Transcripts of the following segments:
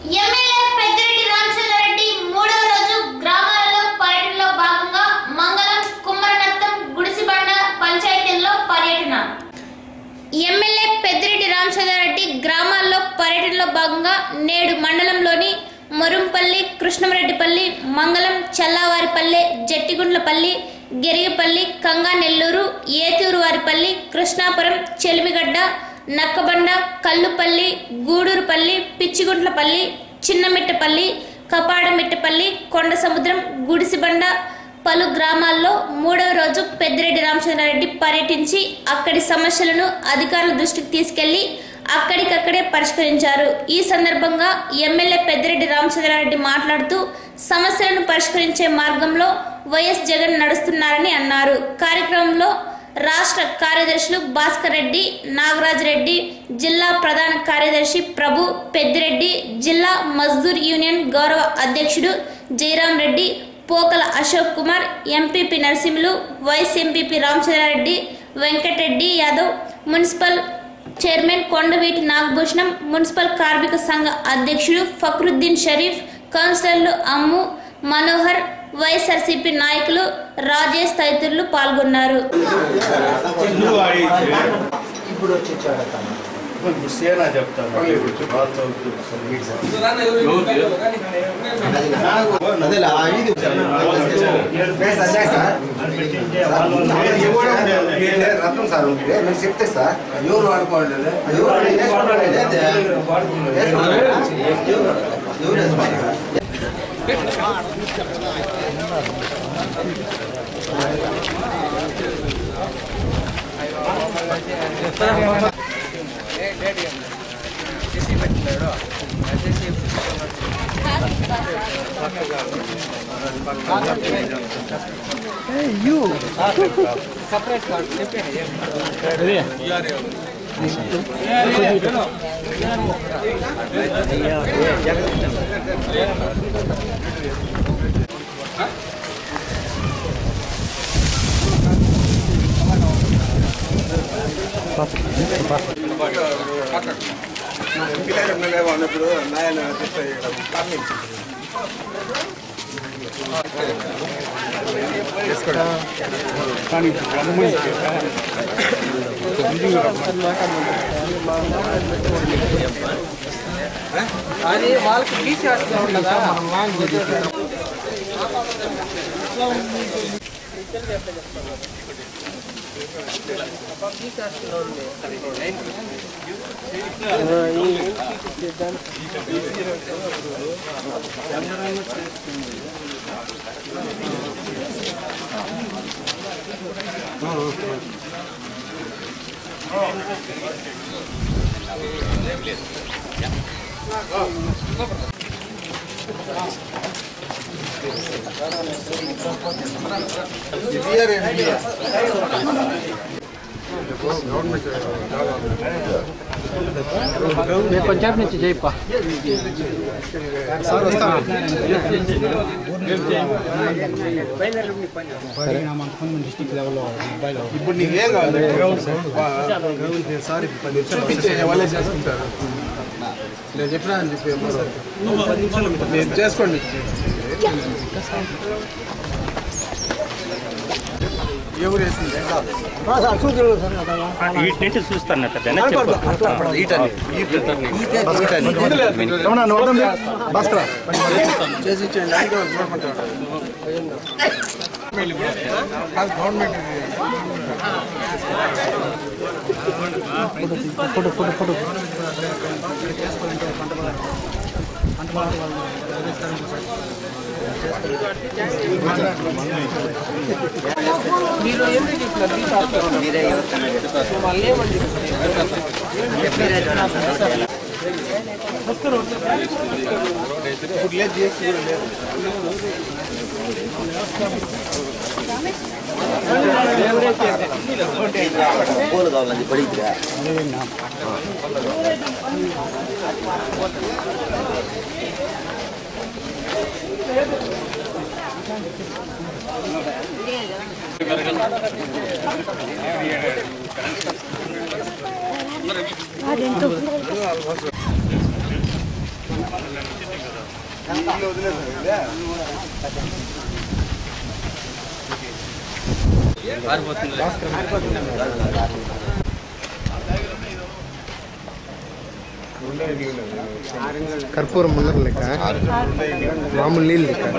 MLA Peddireddy Ramachandra Reddy మూడవ రోజు గ్రామాలలో పర్యటనలో భాగంగా మంగళం కుమ్మరనత్తం గుడిసిబండ పంచాయతీల్లో పర్యటన. ఎమ్మెల్యే పెద్దిరెడ్డి రామచంద్రారెడ్డి గ్రామాల్లో పర్యటనలో భాగంగా నేడు మండలంలోని మరుంపల్లి, కృష్ణమరెడ్డిపల్లి, మంగళం, చల్లావారిపల్లె, జట్టిగుండ్లపల్లి, గెరిగిపల్లి, కంగానెల్లూరు, ఏతూరువారిపల్లి, కృష్ణాపురం, చెలిమిగడ్డ, నక్కబండ, కల్లుపల్లి, గూడూరుపల్లి, పిచ్చిగుంట్లపల్లి, చిన్నమిట్టపల్లి, కపాడమిట్టపల్లి, కొండసముద్రం, గుడిసిబండ పలు గ్రామాల్లో మూడవ రోజు పెద్దిరెడ్డి రామచంద్రారెడ్డి పర్యటించి అక్కడి సమస్యలను అధికారుల దృష్టికి తీసుకెళ్లి అక్కడికక్కడే పరిష్కరించారు. ఈ సందర్భంగా ఎమ్మెల్యే పెద్దిరెడ్డి రామచంద్రారెడ్డి మాట్లాడుతూ సమస్యలను పరిష్కరించే మార్గంలో వైఎస్ జగన్ నడుస్తున్నారని అన్నారు. కార్యక్రమంలో రాష్ట్ర కార్యదర్శులు భాస్కర్ రెడ్డి, నాగరాజ్ రెడ్డి, జిల్లా ప్రధాన కార్యదర్శి ప్రభు, పెద్దిరెడ్డి, జిల్లా మజ్దూర్ యూనియన్ గౌరవ అధ్యక్షుడు Jayaram Reddy, Pokala Ashok Kumar, MPP Narasimhulu, vice MPP Ramachandra Reddy, Venkata Reddy Yadav, municipal chairman Kondaveeti Nagabhushanam, municipal కార్మిక సంఘ అధ్యక్షుడు ఫక్రుద్దీన్ షరీఫ్, కౌన్సిలర్లు అమ్ము, మనోహర్, వైఎస్ఆర్సీపీ నాయకులు రాజేష్ తదితరులు పాల్గొన్నారు. రత్నం సార్ మీరు చెప్తే సార్ ఎవరు వాడుకోవాలి ఉన్నప్పుడు నాయన అది వాళ్ళకి తీసేస్తూ ఉండదా पंजाब నుంచి జైపా సార్ వస్తా డిస్ట్రిక్ట్ లెవెల్లో ఇప్పుడు నీకు ఏం కావాలి సార్ వాళ్ళే చేసుకుంటారు నేను చెప్పినా అని చెప్పి మీరు చేసుకోండి చూస్తాను మీరు ఎందుకు చెప్తున్నారు మీరే మళ్ళీ ఏమండి కర్పూరం ముందర లెక్క మామూలు నీళ్ళు లెక్క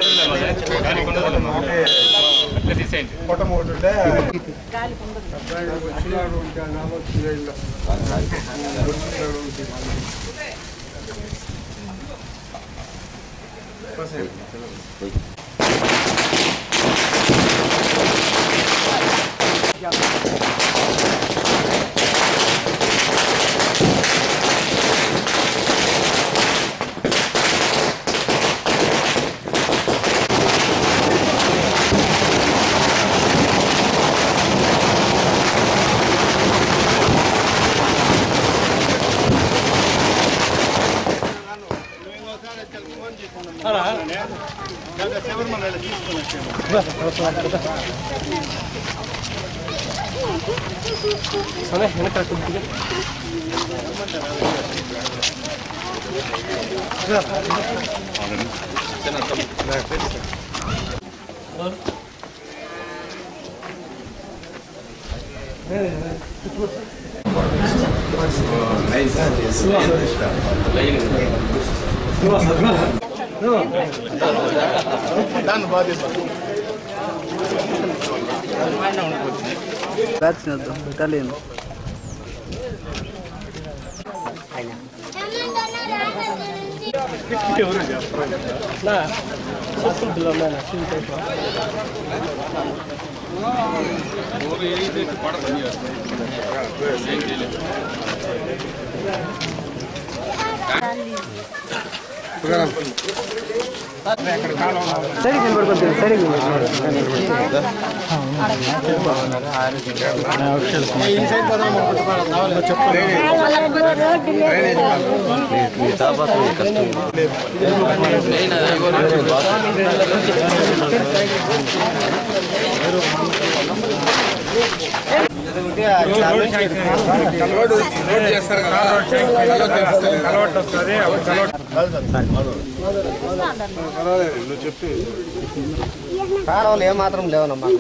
కాలువలు ఏమాత్రం లేవనమ్మా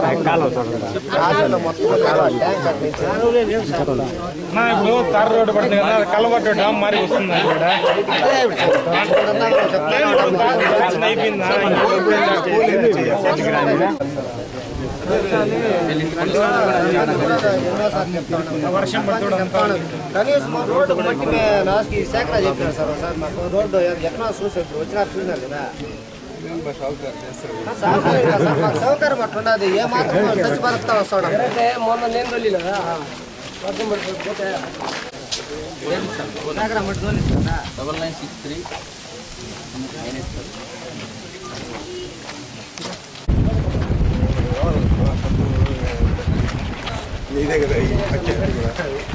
ఇప్పుడు తార్ రోడ్డు పడుతుంది కదా కలవట్టు డామ్ మారి వస్తుంది వర్షం కనీసం రోడ్డు బట్టి లాస్ట్కి సేకరా చెప్పినారు సార్ మాకు రోడ్డు ఎట్లా చూసారు వచ్చినా చూసినారు కదా సౌకర్యం అట్లా ఉండదు ఏమాత్రం స్వచ్ఛ భారత్ వస్తాడు మొన్న నేను వెళ్ళినా వర్షం పడిపోతే 9963 నీదే కదా ఈ పచ్చడి కూడా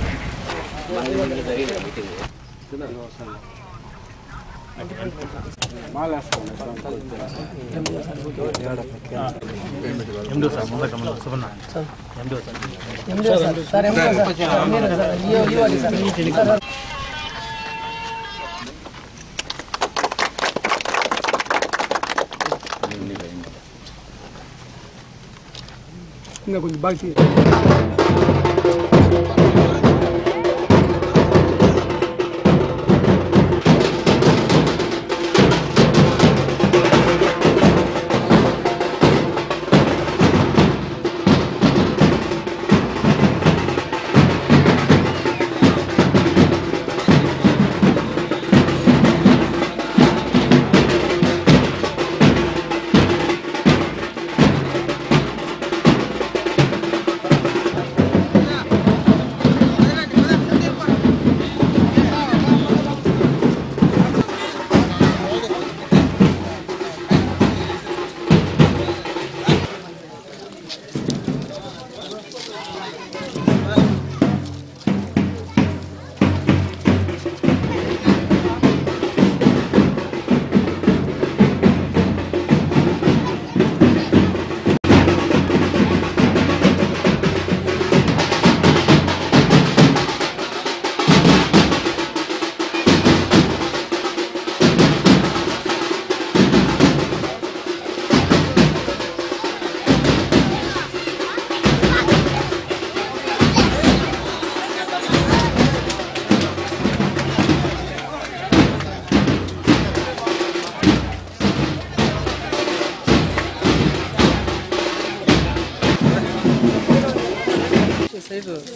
ఇంకా కొంచెం బాగా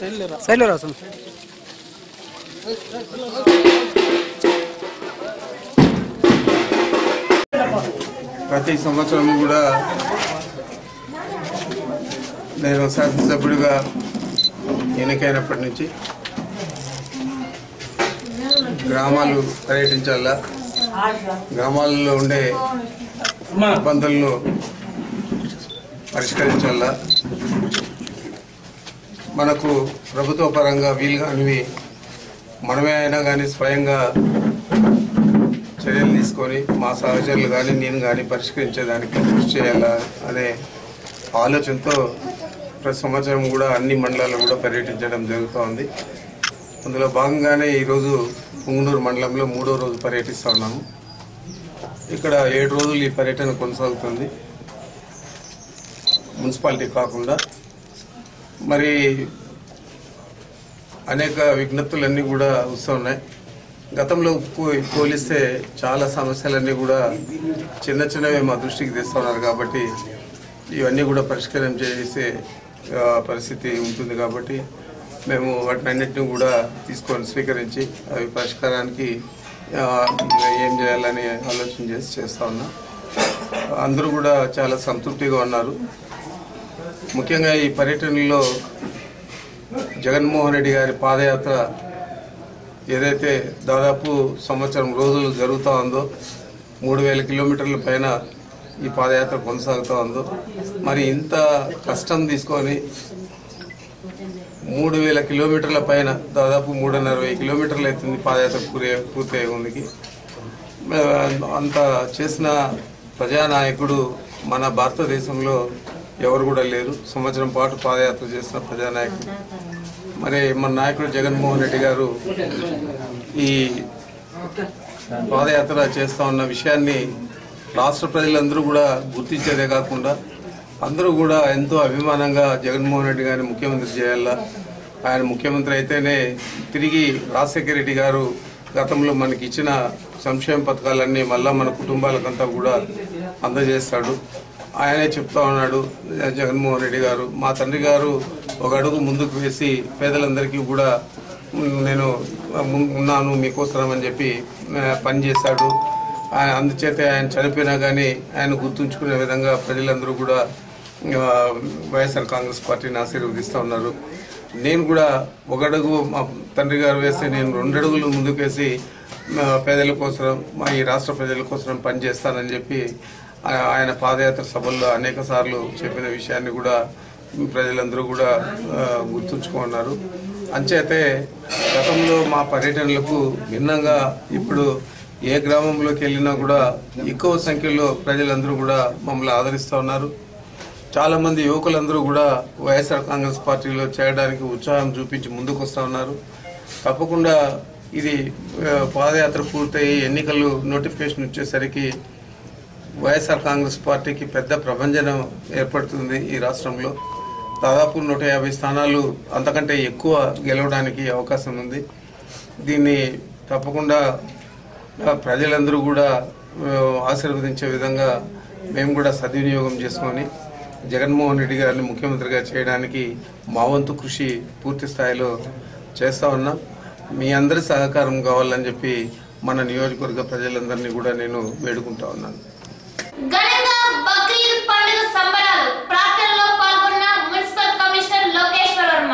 సైడ్లో రాసు. ప్రతి సంవత్సరం కూడా నేను శాసనసభ్యుడిగా ఎన్నికైనప్పటి నుంచి గ్రామాలు పర్యటించాలా, గ్రామాలలో ఉండే ఇబ్బందులను పరిష్కరించాలా, మనకు ప్రభుత్వ పరంగా వీలు కానివి మనమే అయినా కానీ స్వయంగా చర్యలు తీసుకొని మా సహచరులు కానీ నేను కానీ పరిష్కరించేదానికి కృషి చేయాలా అనే ఆలోచనతో ప్రతి సంవత్సరం కూడా అన్ని మండలాల్లో కూడా పర్యటించడం జరుగుతూ ఉంది. అందులో భాగంగానే ఈరోజు పుంగనూరు మండలంలో 3వ రోజు పర్యటిస్తూ ఉన్నాము. ఇక్కడ 7 రోజులు ఈ పర్యటన కొనసాగుతుంది. మున్సిపాలిటీ కాకుండా మరి అనేక విజ్ఞప్తులన్నీ కూడా వస్తూ ఉన్నాయి. గతంలో పోలిస్తే చాలా సమస్యలన్నీ కూడా చిన్న చిన్నవి మా దృష్టికి తెస్తున్నారు కాబట్టి ఇవన్నీ కూడా పరిష్కారం చేసే పరిస్థితి ఉంటుంది. కాబట్టి మేము వాటినన్నింటినీ కూడా తీసుకొని స్వీకరించి అవి పరిష్కారానికి ఏం చేయాలని ఆలోచన చేస్తూ ఉన్నాం. అందరూ కూడా చాలా సంతృప్తిగా ఉన్నారు. ముఖ్యంగా ఈ పర్యటనలో జగన్మోహన్ రెడ్డి గారి పాదయాత్ర ఏదైతే దాదాపు సంవత్సరం రోజులు జరుగుతూ ఉందో, 3000 కిలోమీటర్ల పైన ఈ పాదయాత్ర కొనసాగుతూ ఉందో, మరి ఇంత కష్టం తీసుకొని 3000 కిలోమీటర్ల పైన దాదాపు 360 కిలోమీటర్లు అవుతుంది పాదయాత్ర పూర్తయ్యే ముందుకి. అంత చేసిన ప్రజానాయకుడు మన భారతదేశంలో ఎవరు కూడా లేరు. సంవత్సరం పాటు పాదయాత్ర చేసిన ప్రజానాయకుడు మరి మన నాయకుడు జగన్మోహన్ రెడ్డి గారు ఈ పాదయాత్ర చేస్తూ ఉన్న విషయాన్ని రాష్ట్ర ప్రజలందరూ కూడా గుర్తించేదే కాకుండా అందరూ కూడా ఎంతో అభిమానంగా జగన్మోహన్ రెడ్డి గారిని ముఖ్యమంత్రి చేయాలా, ఆయన ముఖ్యమంత్రి అయితేనే తిరిగి రాజశేఖర రెడ్డి గారు గతంలో మనకి ఇచ్చిన సంక్షేమ పథకాలన్నీ మళ్ళా మన కుటుంబాలకంతా కూడా అందజేస్తాడు. ఆయనే చెప్తా ఉన్నాడు జగన్మోహన్ రెడ్డి గారు. మా తండ్రి గారు ఒక అడుగు ముందుకు వేసి పేదలందరికీ కూడా నేను ఉన్నాను మీకోసం అని చెప్పి పనిచేశాడు. అందుచేత ఆయన చనిపోయినా కానీ ఆయన గుర్తుంచుకునే విధంగా ప్రజలందరూ కూడా వైఎస్ఆర్ కాంగ్రెస్ పార్టీని ఆశీర్వదిస్తూ ఉన్నారు. నేను కూడా ఒక అడుగు మా తండ్రి గారు వేస్తే నేను 2 అడుగులు ముందుకేసి పేదల కోసం ఈ రాష్ట్ర ప్రజల కోసం పనిచేస్తానని చెప్పి ఆయన పాదయాత్ర సభల్లో అనేక సార్లు చెప్పిన విషయాన్ని కూడా ప్రజలందరూ కూడా గుర్తుంచుకున్నారు. అంచేతే గతంలో మా పర్యటనలకు భిన్నంగా ఇప్పుడు ఏ గ్రామంలోకి వెళ్ళినా కూడా ఎక్కువ సంఖ్యలో ప్రజలందరూ కూడా మమ్మల్ని ఆదరిస్తూ ఉన్నారు. చాలామంది యువకులందరూ కూడా వైఎస్ఆర్ కాంగ్రెస్ పార్టీలో చేరడానికి ఉత్సాహం చూపించి ముందుకు వస్తూ ఉన్నారు. తప్పకుండా ఇది పాదయాత్ర పూర్తయి ఎన్నికలు నోటిఫికేషన్ వచ్చేసరికి వైఎస్ఆర్ కాంగ్రెస్ పార్టీకి పెద్ద ప్రభంజనం ఏర్పడుతుంది. ఈ రాష్ట్రంలో దాదాపు 150 స్థానాలు అంతకంటే ఎక్కువ గెలవడానికి అవకాశం ఉంది. దీన్ని తప్పకుండా ప్రజలందరూ కూడా ఆశీర్వదించే విధంగా మేము కూడా సద్వినియోగం చేసుకొని జగన్మోహన్ రెడ్డి గారిని ముఖ్యమంత్రిగా చేయడానికి మా వంతు కృషి పూర్తి స్థాయిలో చేస్తూ ఉన్నాం. మీ అందరి సహకారం కావాలని చెప్పి మన నియోజకవర్గ ప్రజలందరినీ కూడా నేను వేడుకుంటా ఉన్నాను. ఘనంగా బక్రీద్ పండుగ సంబరాలు ప్రార్థనలో పాల్గొన్న మున్సిపల్ కమిషనర్ లోకేశ్వర్ వర్మ.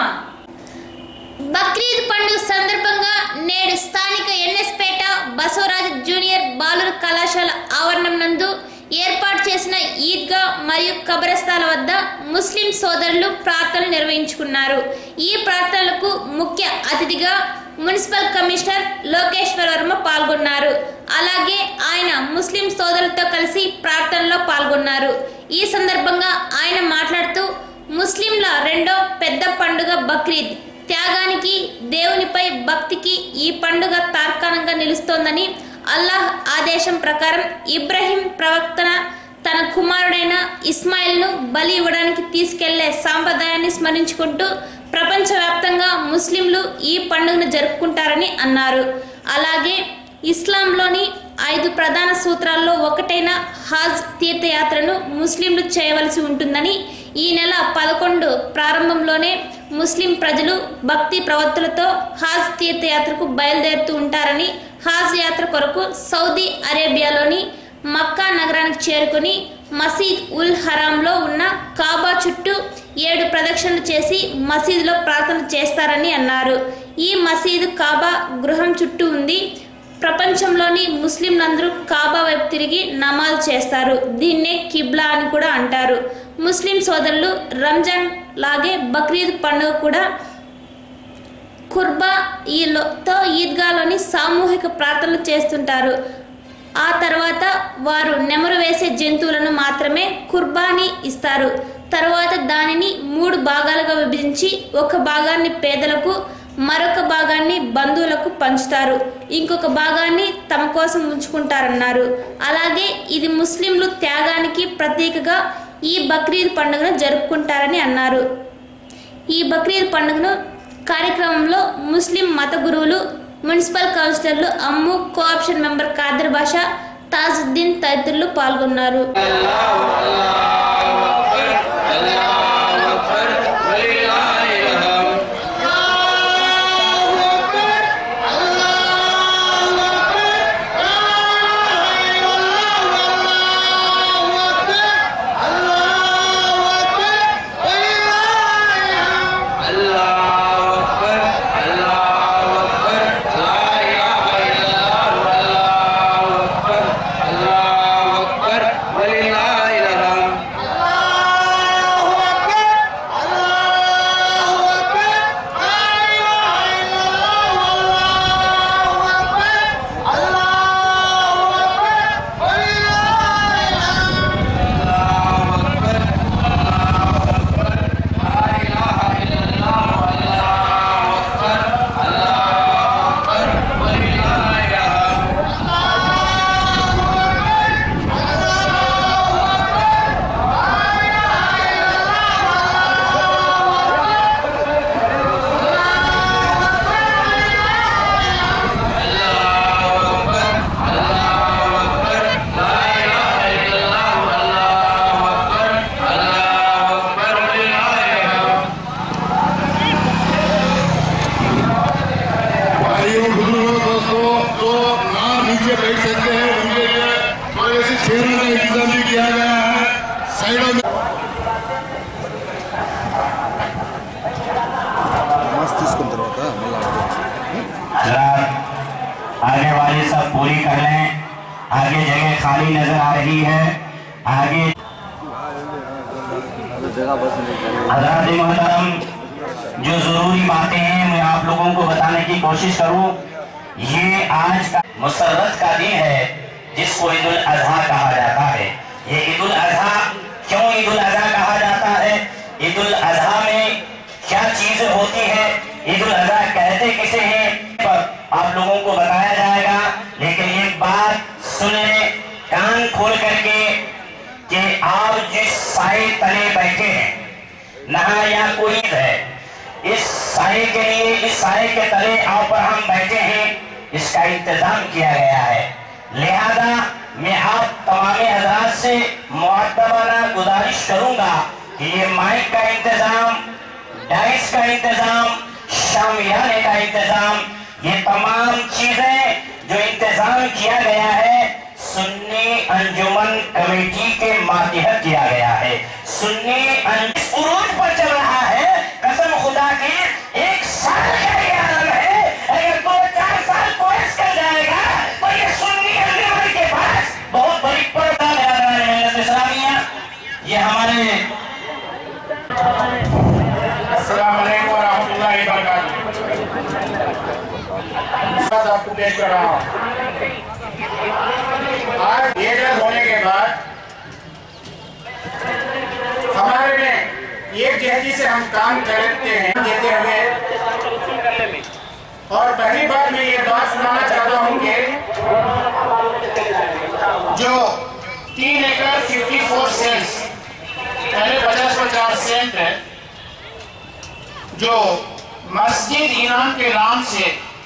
బక్రీద్ పండుగ సందర్భంగా నేడు స్థానిక ఎన్ఎస్పేట బసవరాజు జూనియర్ బాలుర కళాశాల ఆవరణం నందు ఏర్పాటు చేసిన ఈద్గా మరియు కబరస్థాల వద్ద ముస్లిం సోదరులు ప్రార్థనలు నిర్వహించుకున్నారు. ఈ ప్రార్థనలకు ముఖ్య అతిథిగా మున్సిపల్ కమిషనర్ లోకేశ్వర్ వర్మ పాల్గొన్నారు. అలాగే ఆయన ముస్లిం సోదరులతో కలిసి ప్రార్థనలో పాల్గొన్నారు. ఈ సందర్భంగా ఆయన మాట్లాడుతూ ముస్లింల రెండో పెద్ద పండుగ బక్రీద్, త్యాగానికి దేవునిపై భక్తికి ఈ పండుగ తార్కాణంగా నిలుస్తోందని, అల్లాహ్ ఆదేశం ప్రకారం ఇబ్రహీం ప్రవక్త తన కుమారుడైన ఇస్మాయిల్ను బలి ఇవ్వడానికి తీసుకెళ్లే సాంప్రదాయాన్ని స్మరించుకుంటూ ప్రపంచవ్యాప్తంగా ముస్లింలు ఈ పండుగను జరుపుకుంటారని అన్నారు. అలాగే ఇస్లాంలోని 5 ప్రధాన సూత్రాల్లో ఒకటైన హజ్ తీర్థయాత్రను ముస్లింలు చేయవలసి ఉంటుందని, ఈ నెల 11 ప్రారంభంలోనే ముస్లిం ప్రజలు భక్తి ప్రవృత్తులతో హాజ్ తీర్థయాత్రకు బయలుదేరుతూ ఉంటారని, హాజ్ యాత్ర కొరకు సౌదీ అరేబియాలోని మక్కా నగరానికి చేరుకుని మసీద్ ఉల్ హరాంలో ఉన్న కాబా చుట్టూ 7 ప్రదక్షిణలు చేసి మసీదులో ప్రార్థన చేస్తారని అన్నారు. ఈ మసీదు కాబా గృహం చుట్టూ ఉంది. ప్రపంచంలోని ముస్లింలందరూ కాబా వైపు తిరిగి నమాజ్ చేస్తారు. దీన్నే కిబ్లా అని కూడా అంటారు. ముస్లిం సోదరులు రంజాన్ లాగే బక్రీద్ పండుగ కూడా కుర్బా ఈతో ఈద్గాలోని సామూహిక ప్రార్థనలు చేస్తుంటారు. ఆ తర్వాత వారు నెమరు వేసే జంతువులను మాత్రమే కుర్బానీ ఇస్తారు. తర్వాత దానిని 3 భాగాలుగా విభజించి ఒక భాగాన్ని పేదలకు, మరొక భాగాన్ని బంధువులకు పంచుతారు. ఇంకొక భాగాన్ని తమ కోసం ఉంచుకుంటారన్నారు. అలాగే ఇది ముస్లింలు త్యాగానికి ప్రతీకగా ఈ బక్రీద్ పండుగను జరుపుకుంటారని అన్నారు. ఈ బక్రీద్ పండుగను కార్యక్రమంలో ముస్లిం మత గురువులు, మున్సిపల్ కౌన్సిలర్లు అమ్ము, కోఆప్షన్ మెంబర్ కాదర్ బాషా, తాజుద్దీన్ తదితరులు పాల్గొన్నారు. बैठ सकते हैं, उनके लिए थोड़े से चेयरों का इंतजाम भी किया गया है साइडों में। आगे वाली सब पूरी कर लें। आगे जगह खाली नजर आ रही है। आगे हज़रात मोहतरम, जो जरूरी बातें हैं मैं आप लोगों को बताने की कोशिश करूं। ये आज का मुसर्रत का दिन है जिसको ईद उल अज़हा कहा जाता है। ये ईद उल अज़हा क्यों ईद उल अज़हा कहा जाता है? ईद उल अज़हा में क्या चीजें होती है? ईद उल अज़हा कहते किसे हैं पर आप लोगों को बताया जाएगा। लेकिन एक बात सुन ले कान खोल करके कि आप जिस साए तले बैठे हैं, नहा या कोई है, इस साए के लिए, इस साए के तले आप पर हम बैठे हैं, इसका इंतजाम किया गया है। लिहाजा मैं आप तमाम हज़रात से मुअद्दबाना गुजारिश करूंगा कि ये माइक का इंतजाम, डाइस का इंतजाम, शामियाने का इंतजाम, ये तमाम चीजें जो इंतजाम किया गया है सुन्नी अंजुमन कमेटी के मातहत किया गया है। सुन्नी उरूज पर चल रहा है। कसम खुदा की 1 साल का ये आलम है। अगर 2-4 साल कोर्स कर जाएगा तो ये सुन्नी अंजुमन के पास बहुत बड़ी पर्दा मेहनत इस्लामिया। ये हमारे अस्सलाम वालेकुम रहमतुल्लाहि व बरकातहू। आपको पेश कर रहा हूँ। आज लीडर होने के बाद हमारे में एक जहदी से हम काम करते हैं देते हुए, और पहली बार मैं ये बात सुनाना चाहता हूँ कि जो 3 एकड़ 54 सेंट्स पहले 50-50 सेंट है जो मस्जिद इनाम के नाम से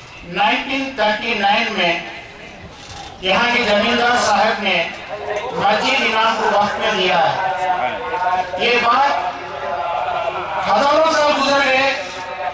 1939 में यहाँ के जमींदार साहब ने मस्जिद इनाम को वक्त में दिया है। ये बात हजारों साल गुजर गए,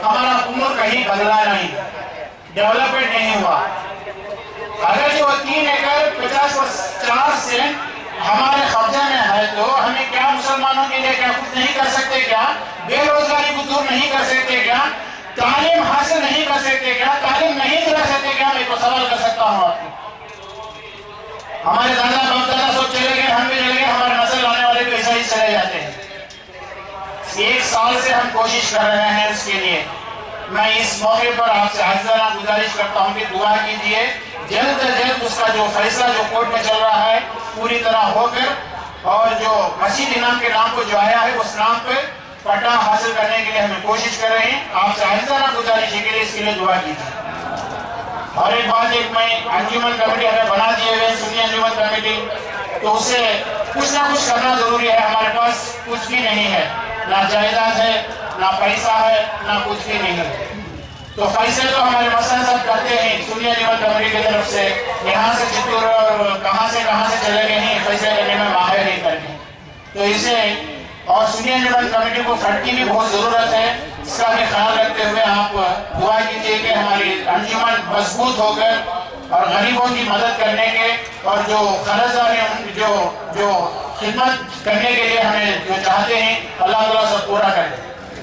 हमारा उम्र कहीं बदला नहीं, डेवलपमेंट नहीं हुआ। अगर जो 3 एकड़ 50 सेंट हमारे कब्जे में है तो हमें क्या मुसलमानों के लिए क्या कुछ नहीं कर सकते क्या? बेरोजगारी को दूर नहीं कर सकते क्या? तालीम हासिल नहीं कर सकते क्या? तालीम नहीं दिला सकते क्या? मैं तो सवाल कर सकता हूँ आपको। हमारे दादा बाप दादा सब चले गए, हम भी चले गए, हमारे नस्ल आने वाले भी ऐसा ही चले जाते हैं। 1 साल से हम कोशिश कर रहे हैं इसके लिए। मैं इस मौके पर आपसे हाजिराना गुजारिश करता हूँ कि दुआ कीजिए, जल्द से जल्द उसका जो फैसला जो कोर्ट में चल रहा है पूरी तरह होकर, और जो मसीद इनाम के नाम को जो आया है उस नाम पे पट्टा हासिल करने के लिए हमें कोशिश कर रहे हैं। आपसे हाजिराना गुजारिश है के लिए इसके लिए दुआ कीजिए। और एक बात, एक मैं अंजुमन कमेटी हमें बना दिए हुए सुन्नी अंजुमन कमेटी, तो उससे कुछ ना कुछ करना जरूरी है। हमारे पास कुछ भी नहीं है, ना जायदाद है, ना पैसा है, ना कुछ भी नहीं है। तो फैसले तो हमारे मसलन सब करते हैं सुन्नी अंजुमन कमेटी की तरफ से। यहाँ से चित्तूर और कहाँ से चले गए हैं फैसले करने में माहिर नहीं करके, तो इसे और सुन्नी अंजुमन कमेटी को फंड की भी बहुत जरूरत है। इसका भी ख्याल रखते हुए आप दुआ कीजिए कि हमारी अंजुमन मजबूत होकर और गरीबों की मदद करने के और जो कर्जदार हैं जो खिदमत करने के लिए हमें जो चाहते हैं अल्लाह ताला सब पूरा करे।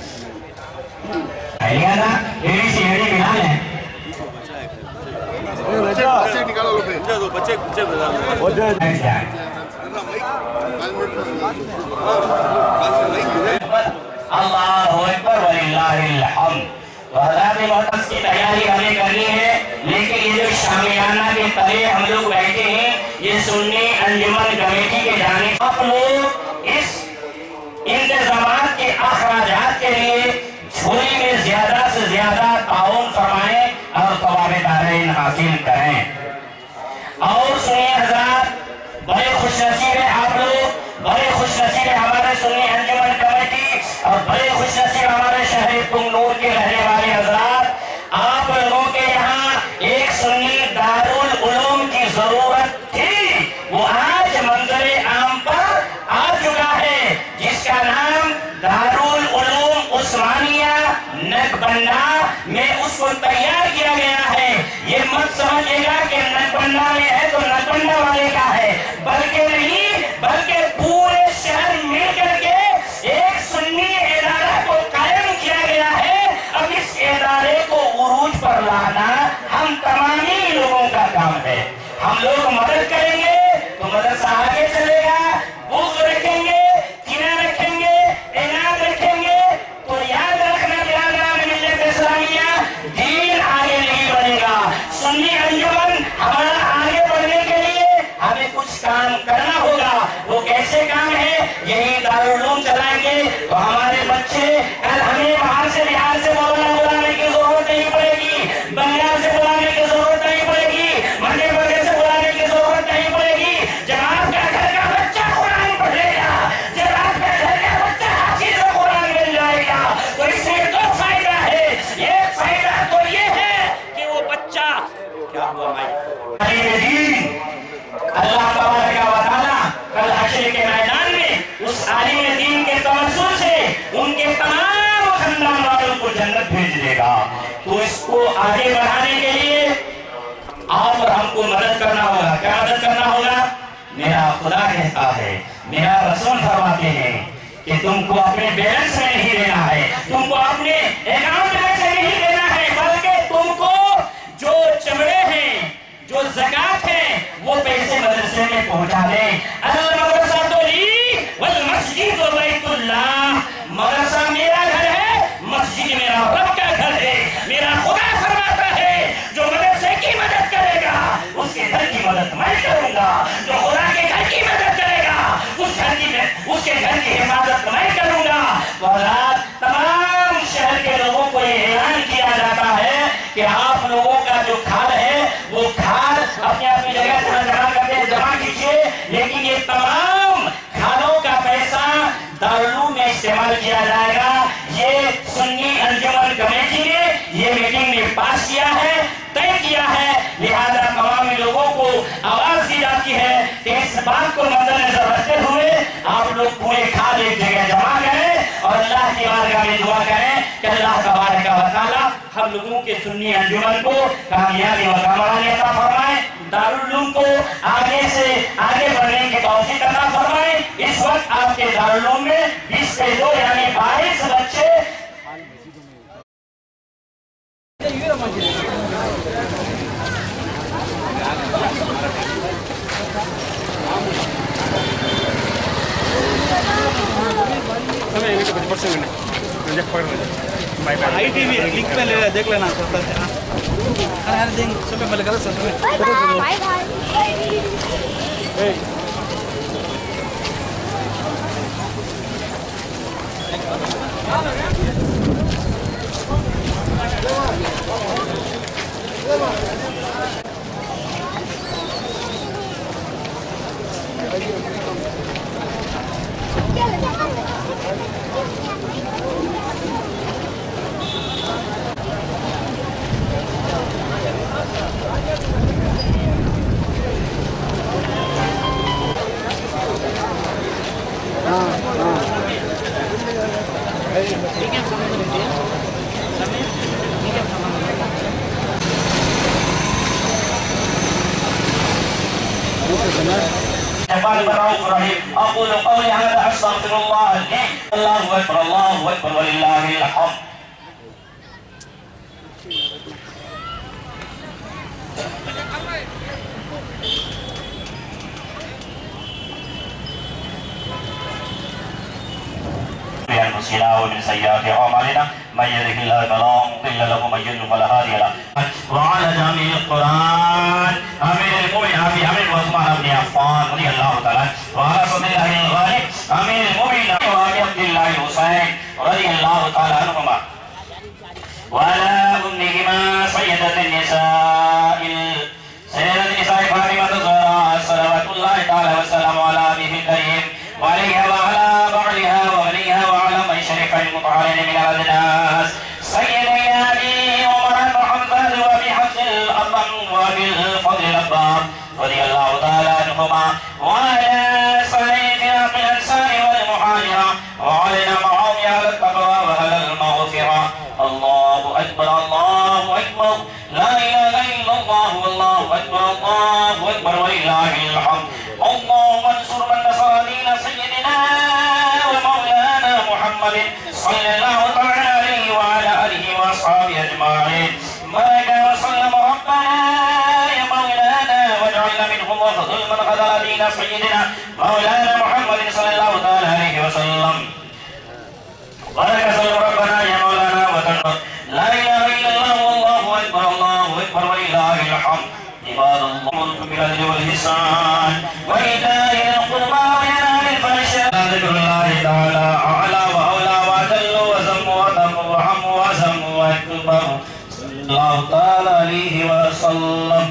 अल्लाहु अकबर वलिल्लाहिल हम्द। तो हज़रात मोहतरम की तैयारी हमें करनी है, लेकिन ये जो शामियाना के तले हम लोग बैठे हैं ये सुन्नी अंजुमन कमेटी के जाने आप लोग इस इंतजामात के अखराजात के लिए झोली में ज्यादा से ज्यादा ताउन फरमाएं और तवाबेदारीन हासिल करें। और सुनिए हज़रात, बड़े खुशनसीब है आप लोग, बड़े खुशनसीब है हमारे सुन्नी अंजुमन कमेटी और बड़े खुशनसीब हमारे शहर पुंगनूर के रहने वाले हज़रात। आप लोगों के यहाँ एक सुन्नी दारुल उलूम की जरूरत थी, वो आज मंजरे आम पर आ चुका है, जिसका नाम दारुल उलूम उस्मानिया नकबंदा में उसको तैयार किया गया है। ये मत समझिएगा कि नकबंदा में है तो नकबंदा वाले का है, बल्कि नहीं, बल्कि पूरे शहर मिलकर के एक सुन्नी इदारा को कायम किया गया है। अब इस इदारे को उरूज पर लाना हम तमामी लोगों का काम है। हम लोग मदद करेंगे तो मदरसा आगे चलेगा, बुज़ रखेंगे, किना रखेंगे, इनाम रखेंगे, तो याद रखना मिल्लत इस्लामिया दीन आगे नहीं बढ़ेगा। सुन्नी अंजुमन हमारा आगे बढ़ने के लिए हमें कुछ काम करना होगा। वो कैसे काम है? यही दारुल उलूम चलाएंगे तो हमारे बच्चे कल हमें बाहर से बिहार से बुलाने की जरूरत नहीं पड़ेगी, बंगाल से बुलाने की जरूरत नहीं पड़ेगी, मध्य प्रदेश से बुलाने की जरूरत नहीं पड़ेगी। जब आपका घर का बच्चा कुरान पढ़ेगा, जब आपका घर का बच्चा हाफिज़ कुरान बन जाएगा, तो इसमें 2 फायदा है। एक फायदा तो ये है कि वो बच्चा क्या हुआ अल्लाह तबारक व तआला कल हश्र के मैदान में उस आलिम दीन के तवज्जुह से उनके तमाम खानदान वालों को जन्नत भेज देगा। तो इसको आगे बढ़ाने के लिए आप और हमको मदद करना होगा। क्या मदद करना होगा? मेरा खुदा कहता है, मेरा रसूल फरमाते हैं कि तुमको अपने बैलेंस में नहीं देना है, तुमको अपने अकाउंट में से नहीं देना है, बल्कि तुमको जो चमड़े हैं, जो ज़कात है, वो पैसे मदरसे में पहुंचा दें। अल मदरसा तो ली वल मस्जिद व बैतुल्लाह, मदरसा मेरा घर है, मस्जिद मेरा रब का घर है। मेरा खुदा फरमाता है जो मदरसे की मदद करेगा उसके घर की मदद मैं करूंगा, जो खुदा के घर की मदद करेगा उसके घर की हिफाजत मैं करूंगा। तो तमाम शहर के लोगों को ये ऐलान किया जाता है कि आप लोगों का जो खाद है वो खाद अपनी अपनी जगह जमा करके जमा कीजिए, लेकिन ये तमाम खादों का पैसा दारुल में इस्तेमाल किया जाएगा। ये सुन्नी अंजुमन कमेटी ने ये मीटिंग में पास किया है, तय किया है, लिहाजा तमाम लोगों को आवाज दी जाती है कि इस बात को मद्देनजर रखते हुए आप लोग पूरे खाद एक जगह जमा करें اور اللہ کی بارگاہ میں دعا کریں کہ اللہ تبارک و تعالی ہم لوگوں کے سنی انجمن کو کامیابی و کامرانی عطا فرمائے، دارالعلوم کو آگے سے آگے بڑھنے کی توفیق عطا فرمائے۔ اس وقت آپ کے دارالعلوم میں 20 پہ 2 یعنی 22 بچے ITV लिंक पे ले देख लेना सब पहले कर أقول قولي هذا أستغفر الله العظيم. الله أكبر الله أكبر ولله الحمد. أنفسنا ومن سيئات أعمالنا من يهده الله فلا مضل له ومن يضلل فلا هادي له. وعلى جميع القرآن أمير المؤمنين أبي عمرو وعثمان بن عفان رضي الله تعالى وعلى رسول الله الغالب أمير المؤمنين وأبي عبد الله الحسين رضي الله تعالى عنهما وعلى أمهما سيدة النساء فاطمة الزهراء صلوات الله تعالى وسلامه على أبيه الكريم وعليها وعلى بعلها ووليها وعلى من شرك المطهرين من الناس سيدي أبي عمر بن حمزة وأبي حفص الأطم وأبي الفضل الأكبر رضي الله تعالى عنهما وعلى سائر الأنصار والمهاجرة وعلينا معهم يا أهل التقوى وأهل المغفرة. الله أكبر الله أكبر لا إله إلا الله والله أكبر الله أكبر ولله الحمد. اللهم انصر من نصر دين سيدنا ومولانا محمد صلى الله تعالى عليه وعلى آله وأصحابه أجمعين. بارك وسلم ربنا يا مولانا واجعلنا منهم وخذل من خذل دين سيدنا مولانا محمد صلى الله تعالى عليه وسلم. بارك وسلم ربنا يا مولانا وتنصر لا إله إلا الله والله أكبر الله أكبر ولله الحمد. عباد الله بالعدل والإحسان وإيتاء ذي القربى وينهى عن الفحشاء ذكر الله تعالى أعلى وأولى وأجل وسم وأتم وأرحم وأسم وأكبر صلى الله تعالى عليه وسلم.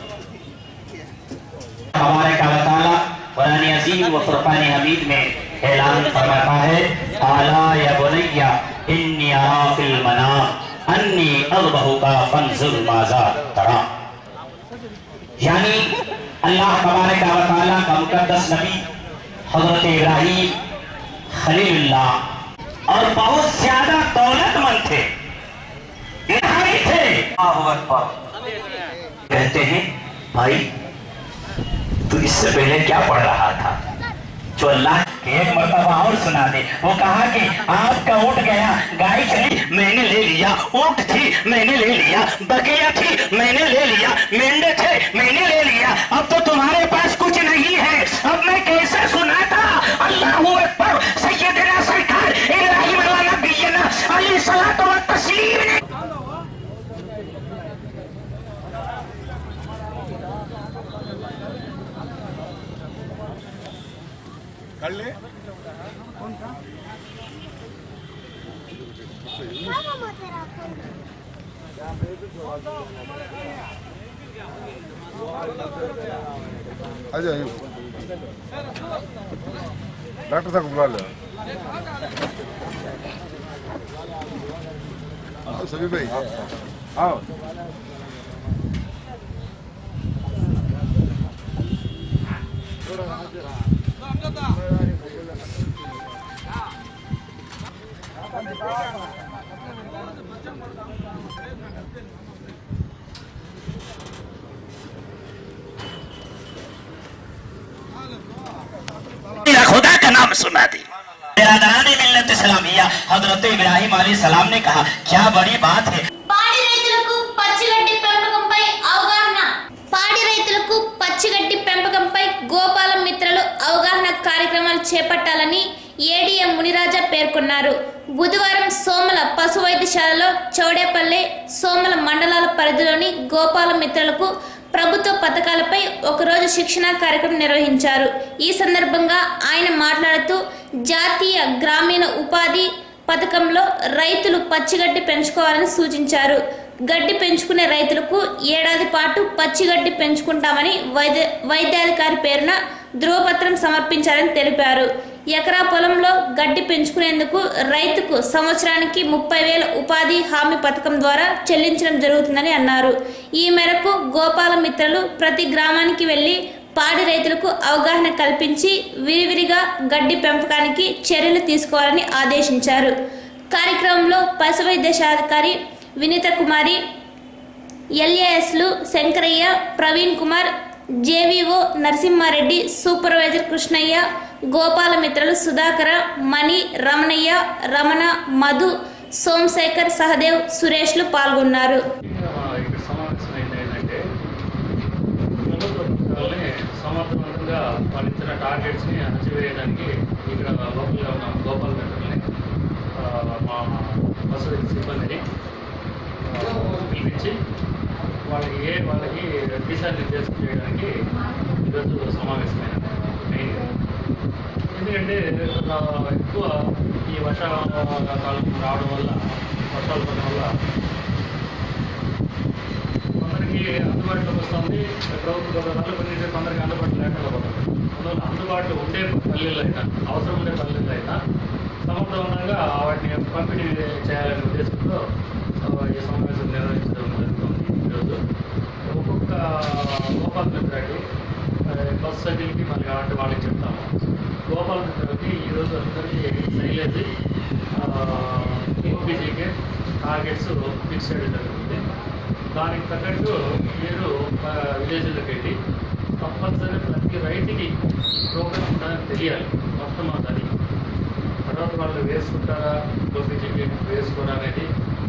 تبارک و تعالی قرآن عظیم و فرقان حمید میں اعلان فرماتا ہے اعلیٰ یا بنیا انی ارا فی المنام انی اذبحک فانظر ماذا ترى. یعنی اللہ تبارک و تعالیٰ کا مقدس نبی حضرت ابراہیم خلیل اللہ اور بہت زیادہ دولت مند تھے، انتہائی تھے. اللہ اکبر. کہتے ہیں بھائی تو اس سے پہلے کیا پڑھ رہا تھا؟ جو اللہ کے ایک مرتبہ اور سنا دے. وہ کہا کہ آپ کا اونٹ گیا، گائے چلی میں نے لے لیا، اونٹ تھی میں نے لے لیا، بکریاں تھی میں نے لے لیا، مینڈے تھے میں نے لے لیا، اب تو تمہارے پاس کچھ نہیں ہے، اب میں کیسے سناتا؟ اللہ اکبر. سیدنا سرکار ابراہیم علیہ نبینا علیہ الصلوۃ والتسلیم نے کر لے ڈاکٹر صاحب بلا لو. سبھی بھائی آؤ. खुदा का नाम सुना दी। मिल्लत इस्लामिया हजरत इब्राहिम अलैहिस्सलाम ने कहा, क्या बड़ी बात है। పాడి రైతులకు పచ్చిగడ్డి పెంపకంపై అవగాహన. పాడి రైతులకు పచ్చిగడ్డి పెంపకంపై గోపాల మిత్రలు అవగాహన కార్యక్రమాలు చేపట్టాలని ఏడీఎం మునిరాజా పేర్కొన్నారు. బుధవారం సోమల పశు వైద్యశాలలో చౌడేపల్లి, సోమల మండలాల పరిధిలోని గోపాల మిత్రలకు ప్రభుత్వ పథకాలపై ఒకరోజు శిక్షణా కార్యక్రమం నిర్వహించారు. ఈ సందర్భంగా ఆయన మాట్లాడుతూ జాతీయ గ్రామీణ ఉపాధి పథకంలో రైతులు పచ్చిగడ్డి పెంచుకోవాలని సూచించారు. గడ్డి పెంచుకునే రైతులకు ఏడాది పాటు పచ్చిగడ్డి పెంచుకుంటామని వైద్యాధికారి పేరున ధృవపత్రం సమర్పించాలని తెలిపారు. ఎకరా పొలంలో గడ్డి పెంచుకునేందుకు రైతుకు సంవత్సరానికి 30,000 ఉపాధి హామీ పథకం ద్వారా చెల్లించడం జరుగుతుందని అన్నారు. ఈ మేరకు గోపాల మిత్రలు ప్రతి గ్రామానికి వెళ్లి పాడి రైతులకు అవగాహన కల్పించి విరివిరిగా గడ్డి పెంపకానికి చర్యలు తీసుకోవాలని ఆదేశించారు. కార్యక్రమంలో పశు వైద్యశాధికారి వినీత కుమారి, ఎల్ఏఎస్లు శంకరయ్య, ప్రవీణ్ కుమార్, జేవీఓ నరసింహారెడ్డి, సూపర్వైజర్ కృష్ణయ్య, గోపాల మిత్రలు సుధాకర, మణి, రమణయ్య, రమణ, మధు, సోమశేఖర్, సహదేవ్, సురేష్లు పాల్గొన్నారు. సమర్థవంతంగా పాలించిన టార్గెట్స్ని అచీవ్ చేయడానికి ఇక్కడ లోకల్గా ఉన్న గోపాల మిత్రుల్ని మా పశు సిబ్బందిని పిలిపించి వాళ్ళకి దిశానిర్దేశం చేయడానికి ఈరోజు సమావేశమైన మెయిన్. ఎందుకంటే ఎక్కువ ఈ వర్షాకాలం రావడం వల్ల, వర్షాలు పడడం వల్ల కొందరికి అందుబాటులోకి వస్తుంది. ప్రభుత్వ పథకాలు కొందరికి అందుబాటులో లేకపోతుంది. అందువల్ల అందుబాటులో ఉండే పల్లెలైనా, అవసరం ఉండే పల్లెలైనా సమర్థవంతంగా వాటిని పంపిణీ చేయాలనే ఉద్దేశంతో ఈ సమావేశం నిర్వహించడం జరుగుతుంది. ఈరోజు ఒక్కొక్క గోపాల మిత్రకి బస్ సైకిల్కి మళ్ళీ కాబట్టి వాళ్ళకి చెప్తాము. గోపాల మిత్రకి ఈరోజు అందరికీ సైలేజ్ ఓపీజీకే టార్గెట్స్ ఫిక్స్ చేయడం జరుగుతుంది. దానికి తగ్గట్టు మీరు విలేజ్లోకి వెళ్ళి కంపల్సరీ ప్రతి రైతుకి ఈ ప్రోగ్రామ్ ఉండాలని తెలియాలి. మొత్తం అది తర్వాత వాళ్ళు వేసుకుంటారా, ఓపీజీకి వేసుకోరా అనేది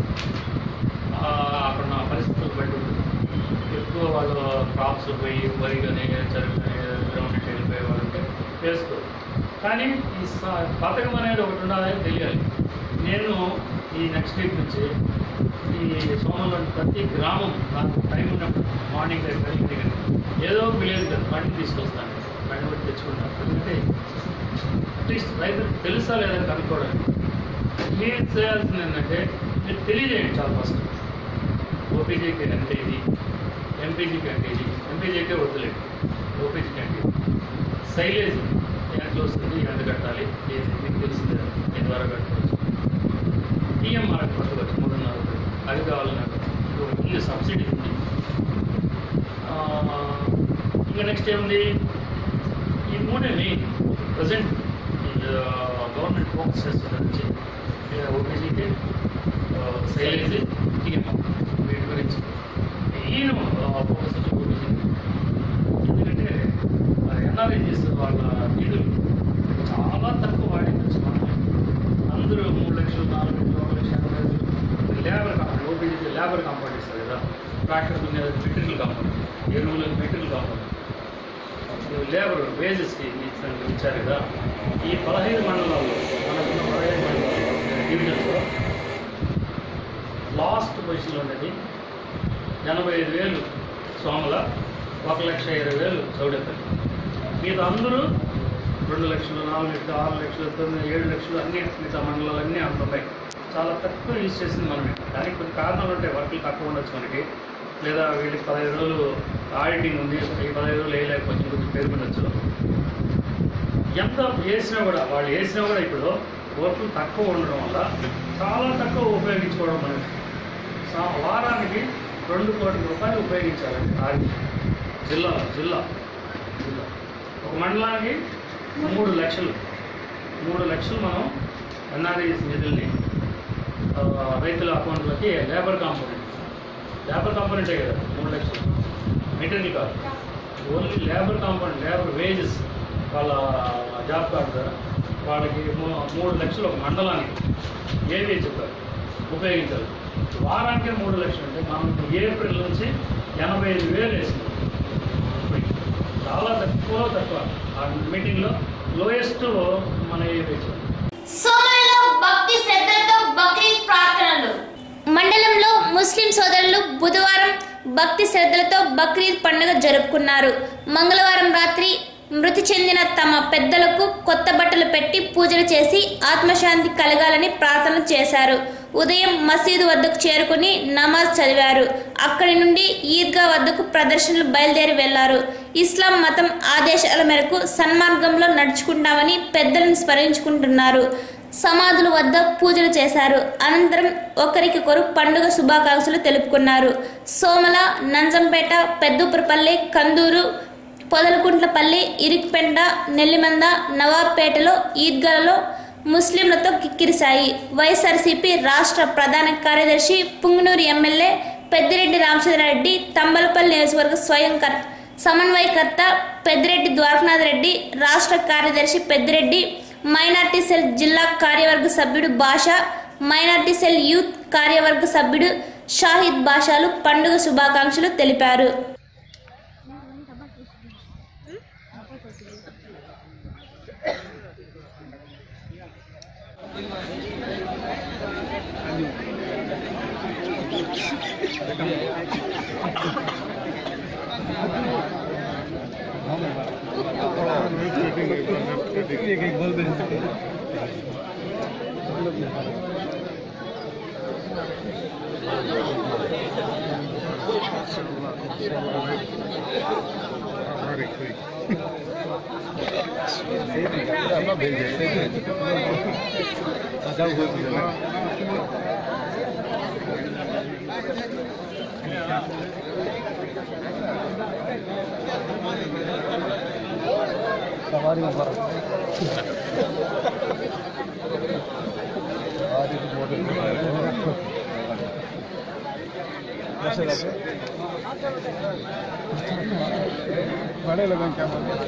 అక్కడ నా పరిస్థితులు బట్టి ఉంటుంది. ఎక్కువ వాళ్ళు క్రాప్స్ పోయి వరి కానీ చెరుకు కానీ గ్రౌండ్ వెళ్ళిపోయే వాళ్ళంటే వేసుకోరు. కానీ ఈ పథకం అనేది ఒకటి ఉండాలని తెలియాలి. నేను ఈ నెక్స్ట్ వీక్ నుంచి ఈ సోమలోని ప్రతి గ్రామం నాకు టైం ఉన్నప్పుడు మార్నింగ్ కానీ ఏదో విలేజ్ బండి తీసుకొస్తాను, బండి బట్టి తెచ్చుకుంటాను. ఎందుకంటే అట్లీస్ట్ రైతులకు తెలుసా లేదని కనుక్కోవడానికి. మీరు చేయాల్సింది ఏంటంటే మీరు తెలియజేయండి చాలా ఫస్ట్. ఓపీజీకి అంటే ఇది, ఎంపీజీకి అంటే ఇది, ఎంపీజీకే వద్దులేదు, ఓపీజీకి అంటే ఇది. సైలేజ్ ఎంత వస్తుంది, ఎంత కట్టాలి, మీకు తెలిసిందే, దీని ద్వారా కట్టుకోవచ్చు. టీఎంఆర్కి పట్టుకోవచ్చు 3.5, అది కావాలి నాకు. ఇల్లు సబ్సిడీ ఉంది. ఇంకా నెక్స్ట్ ఏముంది, ఈ మూడే మెయిన్ ప్రజెంట్ గవర్నమెంట్ ఫోకస్ చేస్తుంది. ఓపీజీకి, సైలేజ్, టీఎంఆర్, వీటి గురించి ఈయన ఫోకస్ వచ్చి ఓపీజీ. ఎందుకంటే ఎన్ఆర్ఐజీస్ వాళ్ళ నిధులు చాలా తక్కువ వాడించవచ్చు. అందరూ 3 లక్షలు, 4 లక్షలు, 1,80,000 labour component, OPG labour component ఇస్తారు కదా, ట్రాక్టర్ మెటీరియల్ కాంపౌండ్, ఎరువులకు మెటీరియల్ కాంపౌండ్, లేబర్ వేజెస్కి ఇచ్చారు కదా. ఈ 15 మండలాల్లో, మనకున్న 15 మండలాల్లో డివిజన్లో లాస్ట్ పొజిషన్లో ఉన్నది 85,000 సోమల, 1,20,000 చౌడేపల్లి. మిగతా అందరూ 2 లక్షలు, 4 లక్షలు, 6 లక్షలు, 9, 7 లక్షలు అన్ని మిగతా మండలాలన్నీ అంత ఉన్నాయి. చాలా తక్కువ యూజ్ చేసింది మనమే. దానికి కొన్ని కారణాలు ఉంటాయి. వర్కులు తక్కువ ఉండొచ్చు మనకి, లేదా వీళ్ళకి 15 రోజులు ఆడిటింగ్ ఉంది, ఈ 15 రోజులు వేయలేకపోతే కొంచెం పేర్కొనొచ్చు. ఎంత వేసినా కూడా, వాళ్ళు వేసినా కూడా ఇప్పుడు వర్కులు తక్కువ ఉండడం వల్ల చాలా తక్కువ ఉపయోగించుకోవడం మనకి. వారానికి 2 కోట్ల రూపాయలు ఉపయోగించాలండి ఆడిటింగ్ జిల్లా. ఒక మండలానికి 3 లక్షలు మనం ఎన్ఆర్ఐఎస్ నిధుల్ని రైతుల అకౌంట్లకి లేబర్ కాంపోనెంటే కదా 3 లక్షలు మెటీరియల్ కాదు, only labour component, labour wages వాళ్ళ జాబ్ కార్డు ద్వారా వాళ్ళకి 3 లక్షలు ఒక మండలానికి ఏవి చెప్పారు ఉపయోగించాలి. వారానికి 3 లక్షలు అంటే మనం ఏప్రిల్ నుంచి 85,000 వేసింది. చాలా తక్కువ ఆ మీటింగ్లో లోయెస్ట్ మన ఏవి సోమలలో భక్తి శ్రద్ధలతో బక్రీద్ ప్రార్థనలు. మండలంలో ముస్లిం సోదరులు బుధవారం భక్తి శ్రద్ధలతో బక్రీద్ పండుగ జరుపుకున్నారు. మంగళవారం రాత్రి మృతి చెందిన తమ పెద్దలకు కొత్త బట్టలు పెట్టి పూజలు చేసి ఆత్మశాంతి కలగాలని ప్రార్థనలు చేశారు. ఉదయం మసీదు వద్దకు చేరుకుని నమాజ్ చదివారు. అక్కడి నుండి ఈద్గా వద్దకు ప్రదర్శనలు బయలుదేరి వెళ్లారు. ఇస్లాం మతం ఆదేశాల మేరకు సన్మార్గంలో నడుచుకుంటామని పెద్దలను స్మరించుకుంటున్నారు. సమాధుల వద్ద పూజలు చేశారు. అనంతరం ఒకరికొకరు పండుగ శుభాకాంక్షలు తెలుపుకున్నారు. సోమల, నంజంపేట, పెద్దూపురపల్లి, కందూరు, పొదలకుంట్లపల్లి, ఇరిక్పెండ, నెల్లిమంద, నవాబ్పేటలో ఈద్గాలలో ముస్లింలతో కిక్కిరిశాయి. వైఎస్ఆర్సీపీ రాష్ట్ర ప్రధాన కార్యదర్శి, పుంగనూరు ఎమ్మెల్యే పెద్దిరెడ్డి రామచంద్రారెడ్డి, తంబలపల్లి నియోజకవర్గ సమన్వయకర్త పెద్దిరెడ్డి ద్వారకనాథ్ రెడ్డి, రాష్ట్ర కార్యదర్శి పెద్దిరెడ్డి, మైనార్టీ సెల్ జిల్లా కార్యవర్గ సభ్యుడు బాషా, మైనార్టీ సెల్ యూత్ కార్యవర్గ సభ్యుడు షాహిద్ బాషాలు పండుగ శుభాకాంక్షలు తెలిపారు. बड़े लोगों क्या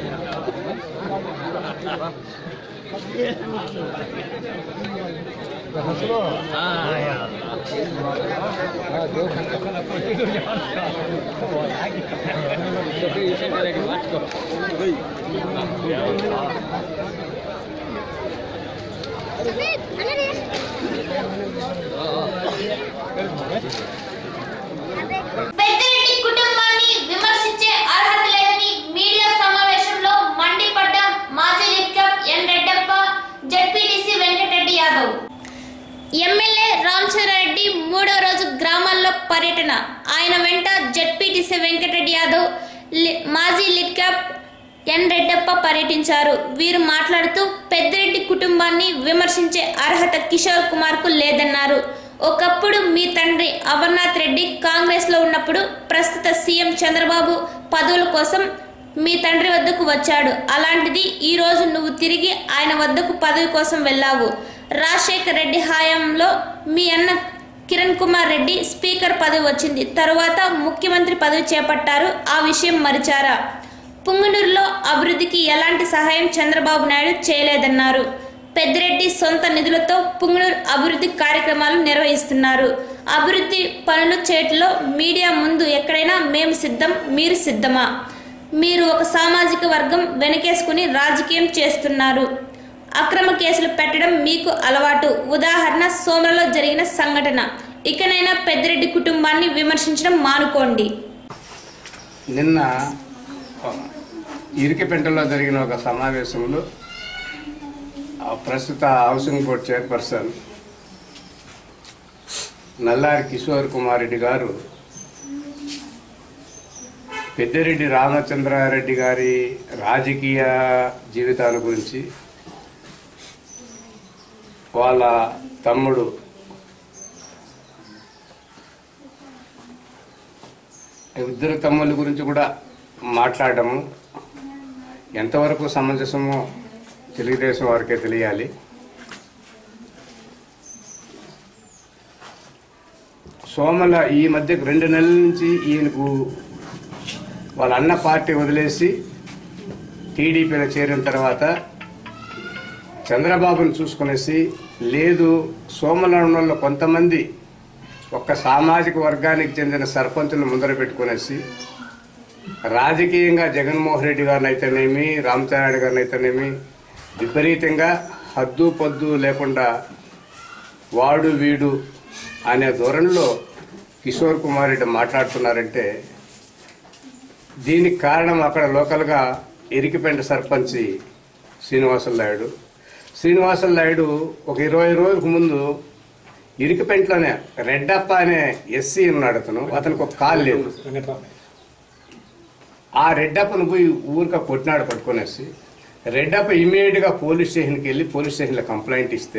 పెద్దిరెడ్డి కుటుంబాన్ని విమర్శించే అర్హత లేదని మీడియా సమావేశంలో మండిపడ్డ మాజీ లిక్కప్ N Reddappa, ZPTC Venkata Reddy Yadav. MLA Ramachandra Reddy 3వ రోజు గ్రామాల్లో పర్యటన. ఆయన వెంట జెడ్పీటీసీ వెంకటరెడ్డి యాదవ్, మాజీ లిక్కప్ ఎన్ రెడ్డప్ప పర్యటించారు. వీరు మాట్లాడుతూ పెద్దిరెడ్డి కుటుంబాన్ని విమర్శించే అర్హత కిషోర్ కుమార్కు లేదన్నారు. ఒకప్పుడు మీ తండ్రి అమర్నాథ్ రెడ్డి కాంగ్రెస్లో ఉన్నప్పుడు ప్రస్తుత సీఎం చంద్రబాబు పదవుల కోసం మీ తండ్రి వద్దకు వచ్చాడు. అలాంటిది ఈరోజు నువ్వు తిరిగి ఆయన వద్దకు పదవి కోసం వెళ్ళావు. రాజశేఖర్ రెడ్డి హయాంలో మీ అన్న కిరణ్ కుమార్ రెడ్డి స్పీకర్ పదవి వచ్చింది. తరువాత ముఖ్యమంత్రి పదవి చేపట్టారు. ఆ విషయం మరిచారా? పుంగనూరులో అభివృద్ధికి ఎలాంటి సహాయం చంద్రబాబు నాయుడు చేయలేదన్నారు. పెద్దిరెడ్డి సొంత నిధులతో పుంగనూరు అభివృద్ధి కార్యక్రమాలు నిర్వహిస్తున్నారు. అభివృద్ధి పనులు చేయటంలో మీడియా ముందు ఎక్కడైనా మేము సిద్ధం, మీరు సిద్ధమా? మీరు ఒక సామాజిక వర్గం వెనకేసుకుని రాజకీయం చేస్తున్నారు. అక్రమ కేసులు పెట్టడం మీకు అలవాటు. ఉదాహరణ సోమలలో జరిగిన సంఘటన. ఇకనైనా పెద్దిరెడ్డి కుటుంబాన్ని విమర్శించడం మానుకోండి. నిన్న ఇరికిపెంటలో జరిగిన ఒక సమావేశంలో ప్రస్తుత housing board chairperson Nallari Kishore Kumar Reddy గారు పెద్దిరెడ్డి రామచంద్రారెడ్డి గారి రాజకీయ జీవితాల గురించి, వాళ్ళ తమ్ముడు ఇద్దరు తమ్ముళ్ళ గురించి కూడా మాట్లాడము ఎంతవరకు సమంజసమో తెలుగుదేశం వారికే తెలియాలి. సోమల ఈ మధ్య 2 నెలల నుంచి ఈయనకు వాళ్ళ అన్న పార్టీ వదిలేసి టీడీపీలో చేరిన తర్వాత చంద్రబాబును చూసుకునేసి లేదు సోమలంలో కొంతమంది ఒక్క సామాజిక వర్గానికి చెందిన సర్పంచులను ముందర పెట్టుకునేసి రాజకీయంగా జగన్మోహన్ రెడ్డి గారిని అయితేనేమి రామచంద్రారెడ్డి గారిని అయితేనేమి విపరీతంగా హద్దు పొద్దు లేకుండా వాడు వీడు అనే ధోరణిలో కిషోర్ కుమార్ రెడ్డి మాట్లాడుతున్నారంటే దీనికి కారణం అక్కడ లోకల్గా ఎరికిపెంట సర్పంచి శ్రీనివాసులు నాయుడు ఒక 20 రోజులకు ముందు ఇరికిపెంటలోనే రెడ్డప్ప అనే ఎస్సీ ఉన్నాడు. అతనికి ఒక కాలు లేదు. ఆ రెడ్డప్పను పోయి ఊరిక కొట్టినాడు పట్టుకునేసి. రెడ్డప్ప ఇమీడియట్గా పోలీస్ స్టేషన్కి వెళ్ళి పోలీస్ స్టేషన్లో కంప్లైంట్ ఇస్తే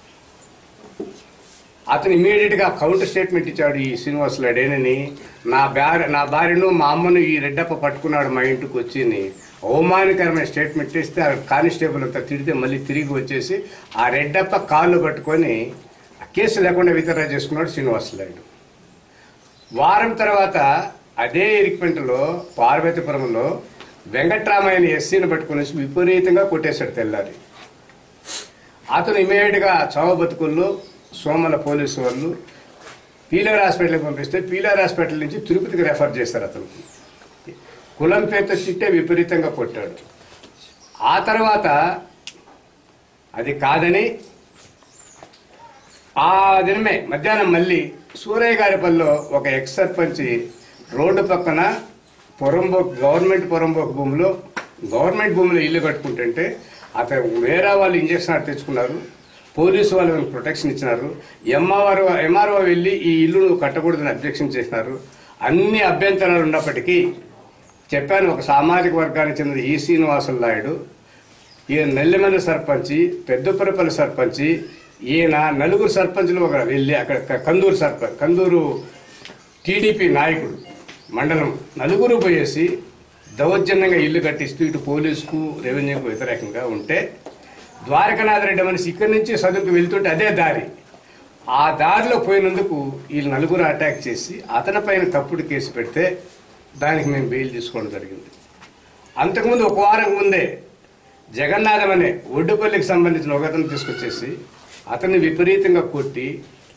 అతను ఇమీడియట్గా కౌంటర్ స్టేట్మెంట్ ఇచ్చాడు. ఈ శ్రీనివాసులేడేనని నా భార్యను మా అమ్మను ఈ రెడ్డప్ప పట్టుకున్నాడు మా ఇంటికి వచ్చి అవమానకరమైన స్టేట్మెంట్ ఇస్తే ఆ కానిస్టేబుల్ అంతా తిడితే మళ్ళీ తిరిగి వచ్చేసి ఆ రెడ్డప్ప కాళ్ళు పట్టుకొని కేసు లేకుండా విత్డ్రా చేసుకున్నాడు శ్రీనివాసులేడు. వారం తర్వాత అదే ఇరికిపెంటలో పార్వతీపురంలో వెంకట్రామయ్యని ఎస్సీని పట్టుకుని విపరీతంగా కొట్టేశాడు తెల్లారి. అతను ఇమీడియట్గా చావు బతుకుల్లో సోమల పోలీసు వాళ్ళు పీలర్ హాస్పిటల్కి పంపిస్తే పీలర్ హాస్పిటల్ నుంచి తిరుపతికి రెఫర్ చేశారు. అతనికి కులం పేరుతో చిట్టే విపరీతంగా కొట్టాడు. ఆ తర్వాత అది కాదని ఆ దినమే మధ్యాహ్నం మళ్ళీ సూరయ్య గారిపల్లిలో ఒక ఎక్స్ సర్పంచి రోడ్డు పక్కన గవర్నమెంట్ భూమిలో ఇల్లు కట్టుకుంటుంటే అతను వేరే వాళ్ళు ఇంజక్షన్ తెచ్చుకున్నారు. పోలీసు వాళ్ళు ప్రొటెక్షన్ ఇచ్చినారు. ఎంఆర్ఓ వెళ్ళి ఈ ఇల్లు నువ్వు కట్టకూడదని అబ్జెక్షన్ చేసినారు. అన్ని అభ్యంతరాలు ఉన్నప్పటికీ చెప్పాను ఒక సామాజిక వర్గానికి చెందిన ఈ శ్రీనివాసులు నాయుడు ఈయన నెల్లిమల్ల సర్పంచి, పెద్దపురపల్లి సర్పంచి, ఈయన నలుగురు సర్పంచులు ఒక వెళ్ళి అక్కడ కందూరు టీడీపీ నాయకుడు మండలం నలుగురు పోయేసి దౌర్జన్యంగా ఇల్లు కట్టిస్తూ ఇటు పోలీసుకు రెవెన్యూకు వ్యతిరేకంగా ఉంటే ద్వారకానాథ్ రెడ్డి మనిషి ఇక్కడి నుంచి చదువుకు వెళ్తుంటే అదే దారి ఆ దారిలో పోయినందుకు వీళ్ళు నలుగురు అటాక్ చేసి అతని పైన తప్పుడు కేసు పెడితే దానికి మేము బెయిల్ తీసుకోవడం జరిగింది. అంతకుముందు ఒక వారం ముందే జగన్నాథం అనే ఒడ్డుపల్లికి సంబంధించిన ఒక అతను తీసుకొచ్చేసి అతన్ని విపరీతంగా కొట్టి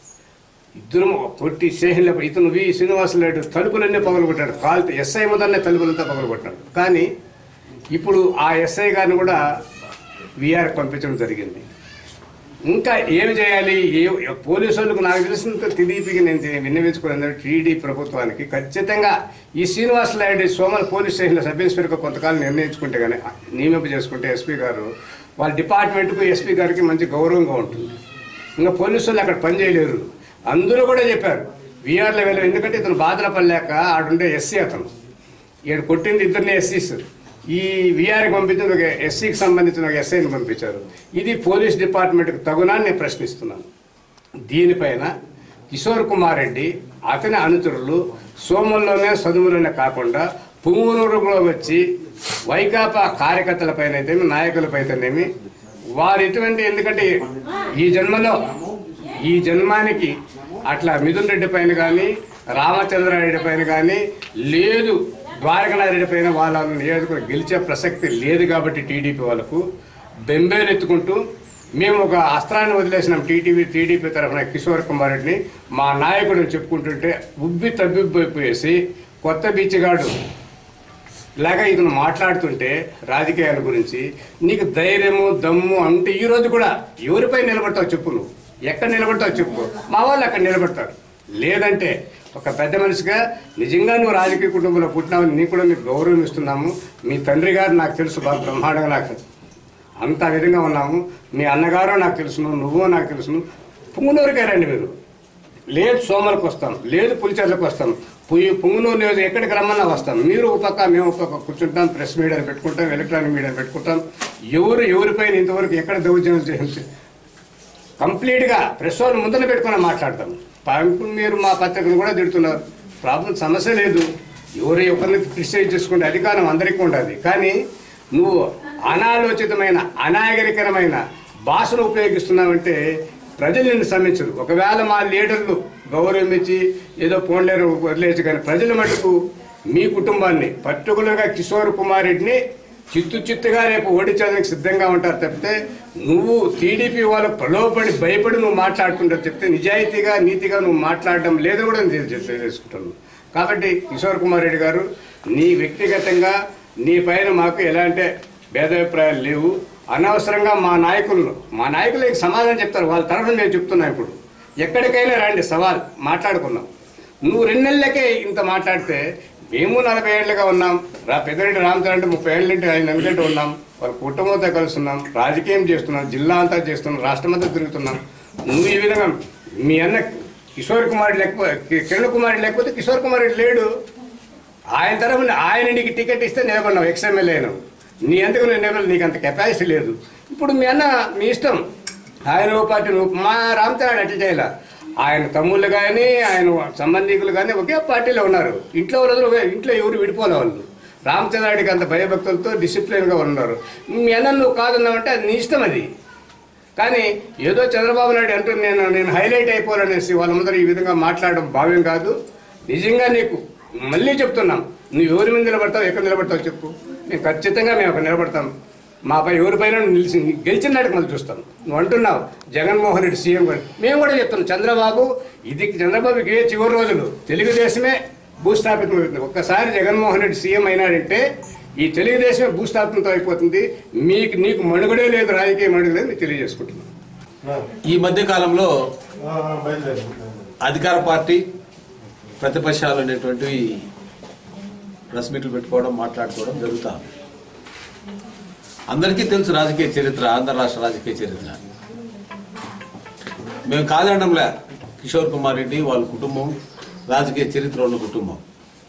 స్టేషన్లో ఇతను శ్రీనివాసులు తలుపులన్నీ పగలగొట్టాడు. కాలుతో ఎస్ఐ మొదలనే తలుపులంతా పగలగొట్టాడు. కానీ ఇప్పుడు ఆ ఎస్ఐ గారిని కూడా వీఆర్కి పంపించడం జరిగింది. ఇంకా ఏమి చేయాలి? పోలీసు వాళ్ళకు నాకు తెలిసినంత టీడీపీకి నేను విన్నవించుకున్నాను. టీడీ ప్రభుత్వానికి ఖచ్చితంగా ఈ శ్రీనివాసులు నాయుడు సోమల పోలీస్ స్టేషన్లో సబ్ ఇన్స్పెక్టర్గా కొంతకాలం నిర్ణయించుకుంటే కానీ నియమింపు చేసుకుంటే ఎస్పీ గారు వాళ్ళ డిపార్ట్మెంట్కు ఎస్పీ గారికి మంచి గౌరవంగా ఉంటుంది. ఇంకా పోలీసు వాళ్ళు అక్కడ పనిచేయలేరు. అందరూ కూడా చెప్పారు వీఆర్లో వెళ్ళారు. ఎందుకంటే ఇతను బాధలు పడలేక ఆడుండే ఎస్సీ అతను ఈయన కొట్టింది ఇద్దరిని ఎస్సీస్. ఈ వీఆర్కి పంపించిన ఒక ఎస్సీకి సంబంధించిన ఒక ఎస్ఐని పంపించారు. ఇది పోలీస్ డిపార్ట్మెంట్కి తగునా నేను ప్రశ్నిస్తున్నాను. దీనిపైన కిషోర్ కుమార్ రెడ్డి అతని అనుచరులు సోమల్లోనే చదువులోనే కాకుండా పుంగునూరులో వచ్చి వైకాపా కార్యకర్తలపైన అయితేమి నాయకులపైతేనేమి వారు ఎటువంటి ఎందుకంటే ఈ జన్మానికి అట్లా మిథున్ రెడ్డి పైన కానీ రామచంద్రారెడ్డి పైన కానీ లేదు ద్వారకానాథ్ రెడ్డి పైన వాళ్ళ నియోజకవర్గం గెలిచే ప్రసక్తి లేదు. కాబట్టి టీడీపీ వాళ్ళకు బెంబేలు ఎత్తుకుంటూ మేము ఒక అస్త్రాన్ని వదిలేసినాం టీడీపీ తరఫున కిషోర్ కుమార్ రెడ్డిని మా నాయకుడు చెప్పుకుంటుంటే తబ్బిబ్బైపోయేసి కొత్త బీచ్గాడు ఇలాగా ఇతను మాట్లాడుతుంటే రాజకీయాల గురించి నీకు ధైర్యము దమ్ము అంటే ఈరోజు కూడా ఎవరిపై నిలబడతావు చెప్పు, నువ్వు ఎక్కడ నిలబడతావు చెప్పు, మా వాళ్ళు అక్కడ నిలబడతారు. లేదంటే ఒక పెద్ద మనిషిగా నిజంగా నువ్వు రాజకీయ కుటుంబంలో పుట్టినావు, నీకు కూడా మీకు గౌరవం ఇస్తున్నాము. మీ తండ్రి గారు నాకు తెలుసు బాగా బ్రహ్మాండంగా నాకు అంత విధంగా ఉన్నాము. మీ అన్నగారు నాకు తెలుసును, నువ్వు నాకు తెలుసును. పుంగునూరుకే రండి మీరు, లేదు సోమలకు వస్తాం, లేదు పులిచెర్లకు వస్తాం, పుంగునూరు నియోజకవర్గం ఎక్కడికి రమ్మన్నా వస్తాం. మీరు ఒక పక్క మేము ఒక పక్క కూర్చుంటాం, ప్రెస్ మీడియాని పెట్టుకుంటాం, ఎలక్ట్రానిక్ మీడియాని పెట్టుకుంటాం. ఎవరిపైన ఇంతవరకు ఎక్కడ దౌర్జన్యం చేసి కంప్లీట్గా ప్రెస్ వాళ్ళు ముందర పెట్టుకుని మాట్లాడతాం. మీరు మా పత్రికను కూడా తిడుతున్నారు, ప్రాబ్లం సమస్య లేదు. ఎవరిని క్రిటిసైజ్ చేసుకుంటే అధికారం అందరికీ ఉండదు. కానీ నువ్వు అనాలోచితమైన అనాగరికరమైన భాషను ఉపయోగిస్తున్నావంటే ప్రజలు నిన్ను సమ్మించరు. ఒకవేళ మా లీడర్లు గౌరవం ఇచ్చి ఏదో పోన్లేరు వదిలేసి, కానీ ప్రజల మటుకు మీ కుటుంబాన్ని పర్టికులర్గా కిషోర్ కుమార్ రెడ్డిని చిత్తుగా రేపు ఓడించడానికి సిద్ధంగా ఉంటారు తప్పితే నువ్వు టీడీపీ వాళ్ళకు ప్రలోభపడి భయపడి నువ్వు మాట్లాడుతుంటావు చెప్తే నిజాయితీగా నీతిగా నువ్వు మాట్లాడడం లేదు కూడా నేను తెలియజేసుకుంటాను. కాబట్టి కిషోర్ కుమార్ రెడ్డి గారు, నీ వ్యక్తిగతంగా నీ పైన మాకు ఎలాంటి భేదాభిప్రాయాలు లేవు. అనవసరంగా మా నాయకులకి సమాధానం చెప్తారు, వాళ్ళ తరఫున నేను చెప్తున్నా. ఇప్పుడు ఎక్కడికైనా రండి, సవాల్ మాట్లాడుకున్నాం. నువ్వు 2 నెలలకే ఇంత మాట్లాడితే మేము 40 ఏళ్ళుగా ఉన్నాం. పెద్దిరెడ్డి రామచంద్ర అంటే 30 ఏళ్ళ నుండి 5 నెలలంటే ఉన్నాం. వాళ్ళ కుటుంబంతో కలుస్తున్నాం, రాజకీయం చేస్తున్నాం, జిల్లా అంతా చేస్తున్నాం, రాష్ట్రమంతా తిరుగుతున్నాం. నువ్వు ఈ విధంగా మీ అన్న కిషోర్ కుమార్ లేకపోతే కిరణ్ కుమార్ లేకపోతే కిషోర్ కుమార్ రెడ్డి లేడు. ఆయన తరఫున ఆయన నీకు టికెట్ ఇస్తే నిలబడినావు, ఎక్స్ఎమ్మెల్యే అయినావు. నీ ఎందుకు నీకు అంత కెపాసిటీ లేదు. ఇప్పుడు మీ అన్న మీ ఇష్టం, ఆయన ఓ పార్టీ, నువ్వు మా రామచంద్ర అట్లా చేయాల. ఆయన తమ్ముళ్ళు కానీ ఆయన సంబంధికులు కానీ ఒకే పార్టీలో ఉన్నారు. ఇంట్లో ఎవరు విడిపోలే వాళ్ళు. రామచంద్రారెడ్డికి అంత భయభక్తులతో డిసిప్లిన్గా ఉన్నారు. మీ అన్న నువ్వు కాదన్నావంటే అది నీ ఇష్టం. అది కానీ ఏదో చంద్రబాబు నాయుడు అంటూ నేను హైలైట్ అయిపోవాలనేసి వాళ్ళ ముందర ఈ విధంగా మాట్లాడడం భావ్యం కాదు. నిజంగా నీకు మళ్ళీ చెప్తున్నాం, నువ్వు ఎవరి మీద నిలబడతావు, ఎక్కడ నిలబడతావు చెప్పు. మేము ఖచ్చితంగా మేము అక్కడ నిలబడతాం. మాపై ఎవరిపైన గెలిచిన నాటికి మళ్ళీ చూస్తాం. నువ్వు అంటున్నావు జగన్మోహన్ రెడ్డి సీఎం గారు, మేము కూడా చెప్తున్నాం చంద్రబాబుకి చివరి రోజులు తెలుగుదేశమే భూస్థాపితం. ఒక్కసారి జగన్మోహన్ రెడ్డి సీఎం అయినాడంటే ఈ తెలుగుదేశమే భూస్థాపితంతో అయిపోతుంది. నీకు మనుగడే లేదు, రాజకీయ మనుగడ లేదు, మీకు తెలియజేసుకుంటున్నాను. ఈ మధ్య కాలంలో అధికార పార్టీ ప్రతిపక్షాలు అనేటువంటివి ప్రెస్ మీట్లు పెట్టుకోవడం, మాట్లాడుకోవడం జరుగుతా. అందరికీ తెలుసు రాజకీయ చరిత్ర, ఆంధ్ర రాష్ట్ర రాజకీయ చరిత్ర. మేము కాదనడంలే, కిషోర్ కుమార్ రెడ్డి వాళ్ళ కుటుంబం రాజకీయ చరిత్ర ఉన్న కుటుంబం.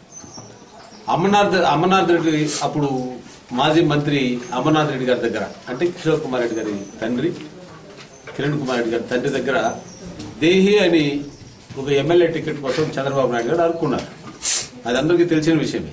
అమర్నాథ్ రెడ్డి అప్పుడు మాజీ మంత్రి అమర్నాథ్ రెడ్డి గారి దగ్గర, అంటే కిషోర్ కుమార్ రెడ్డి గారి తండ్రి కిరణ్ కుమార్ రెడ్డి గారి తండ్రి దగ్గర దేహి అని ఒక ఎమ్మెల్యే టికెట్ కోసం చంద్రబాబు నాయుడు గారు అనుకున్నారు. అది అందరికీ తెలిసిన విషయమే.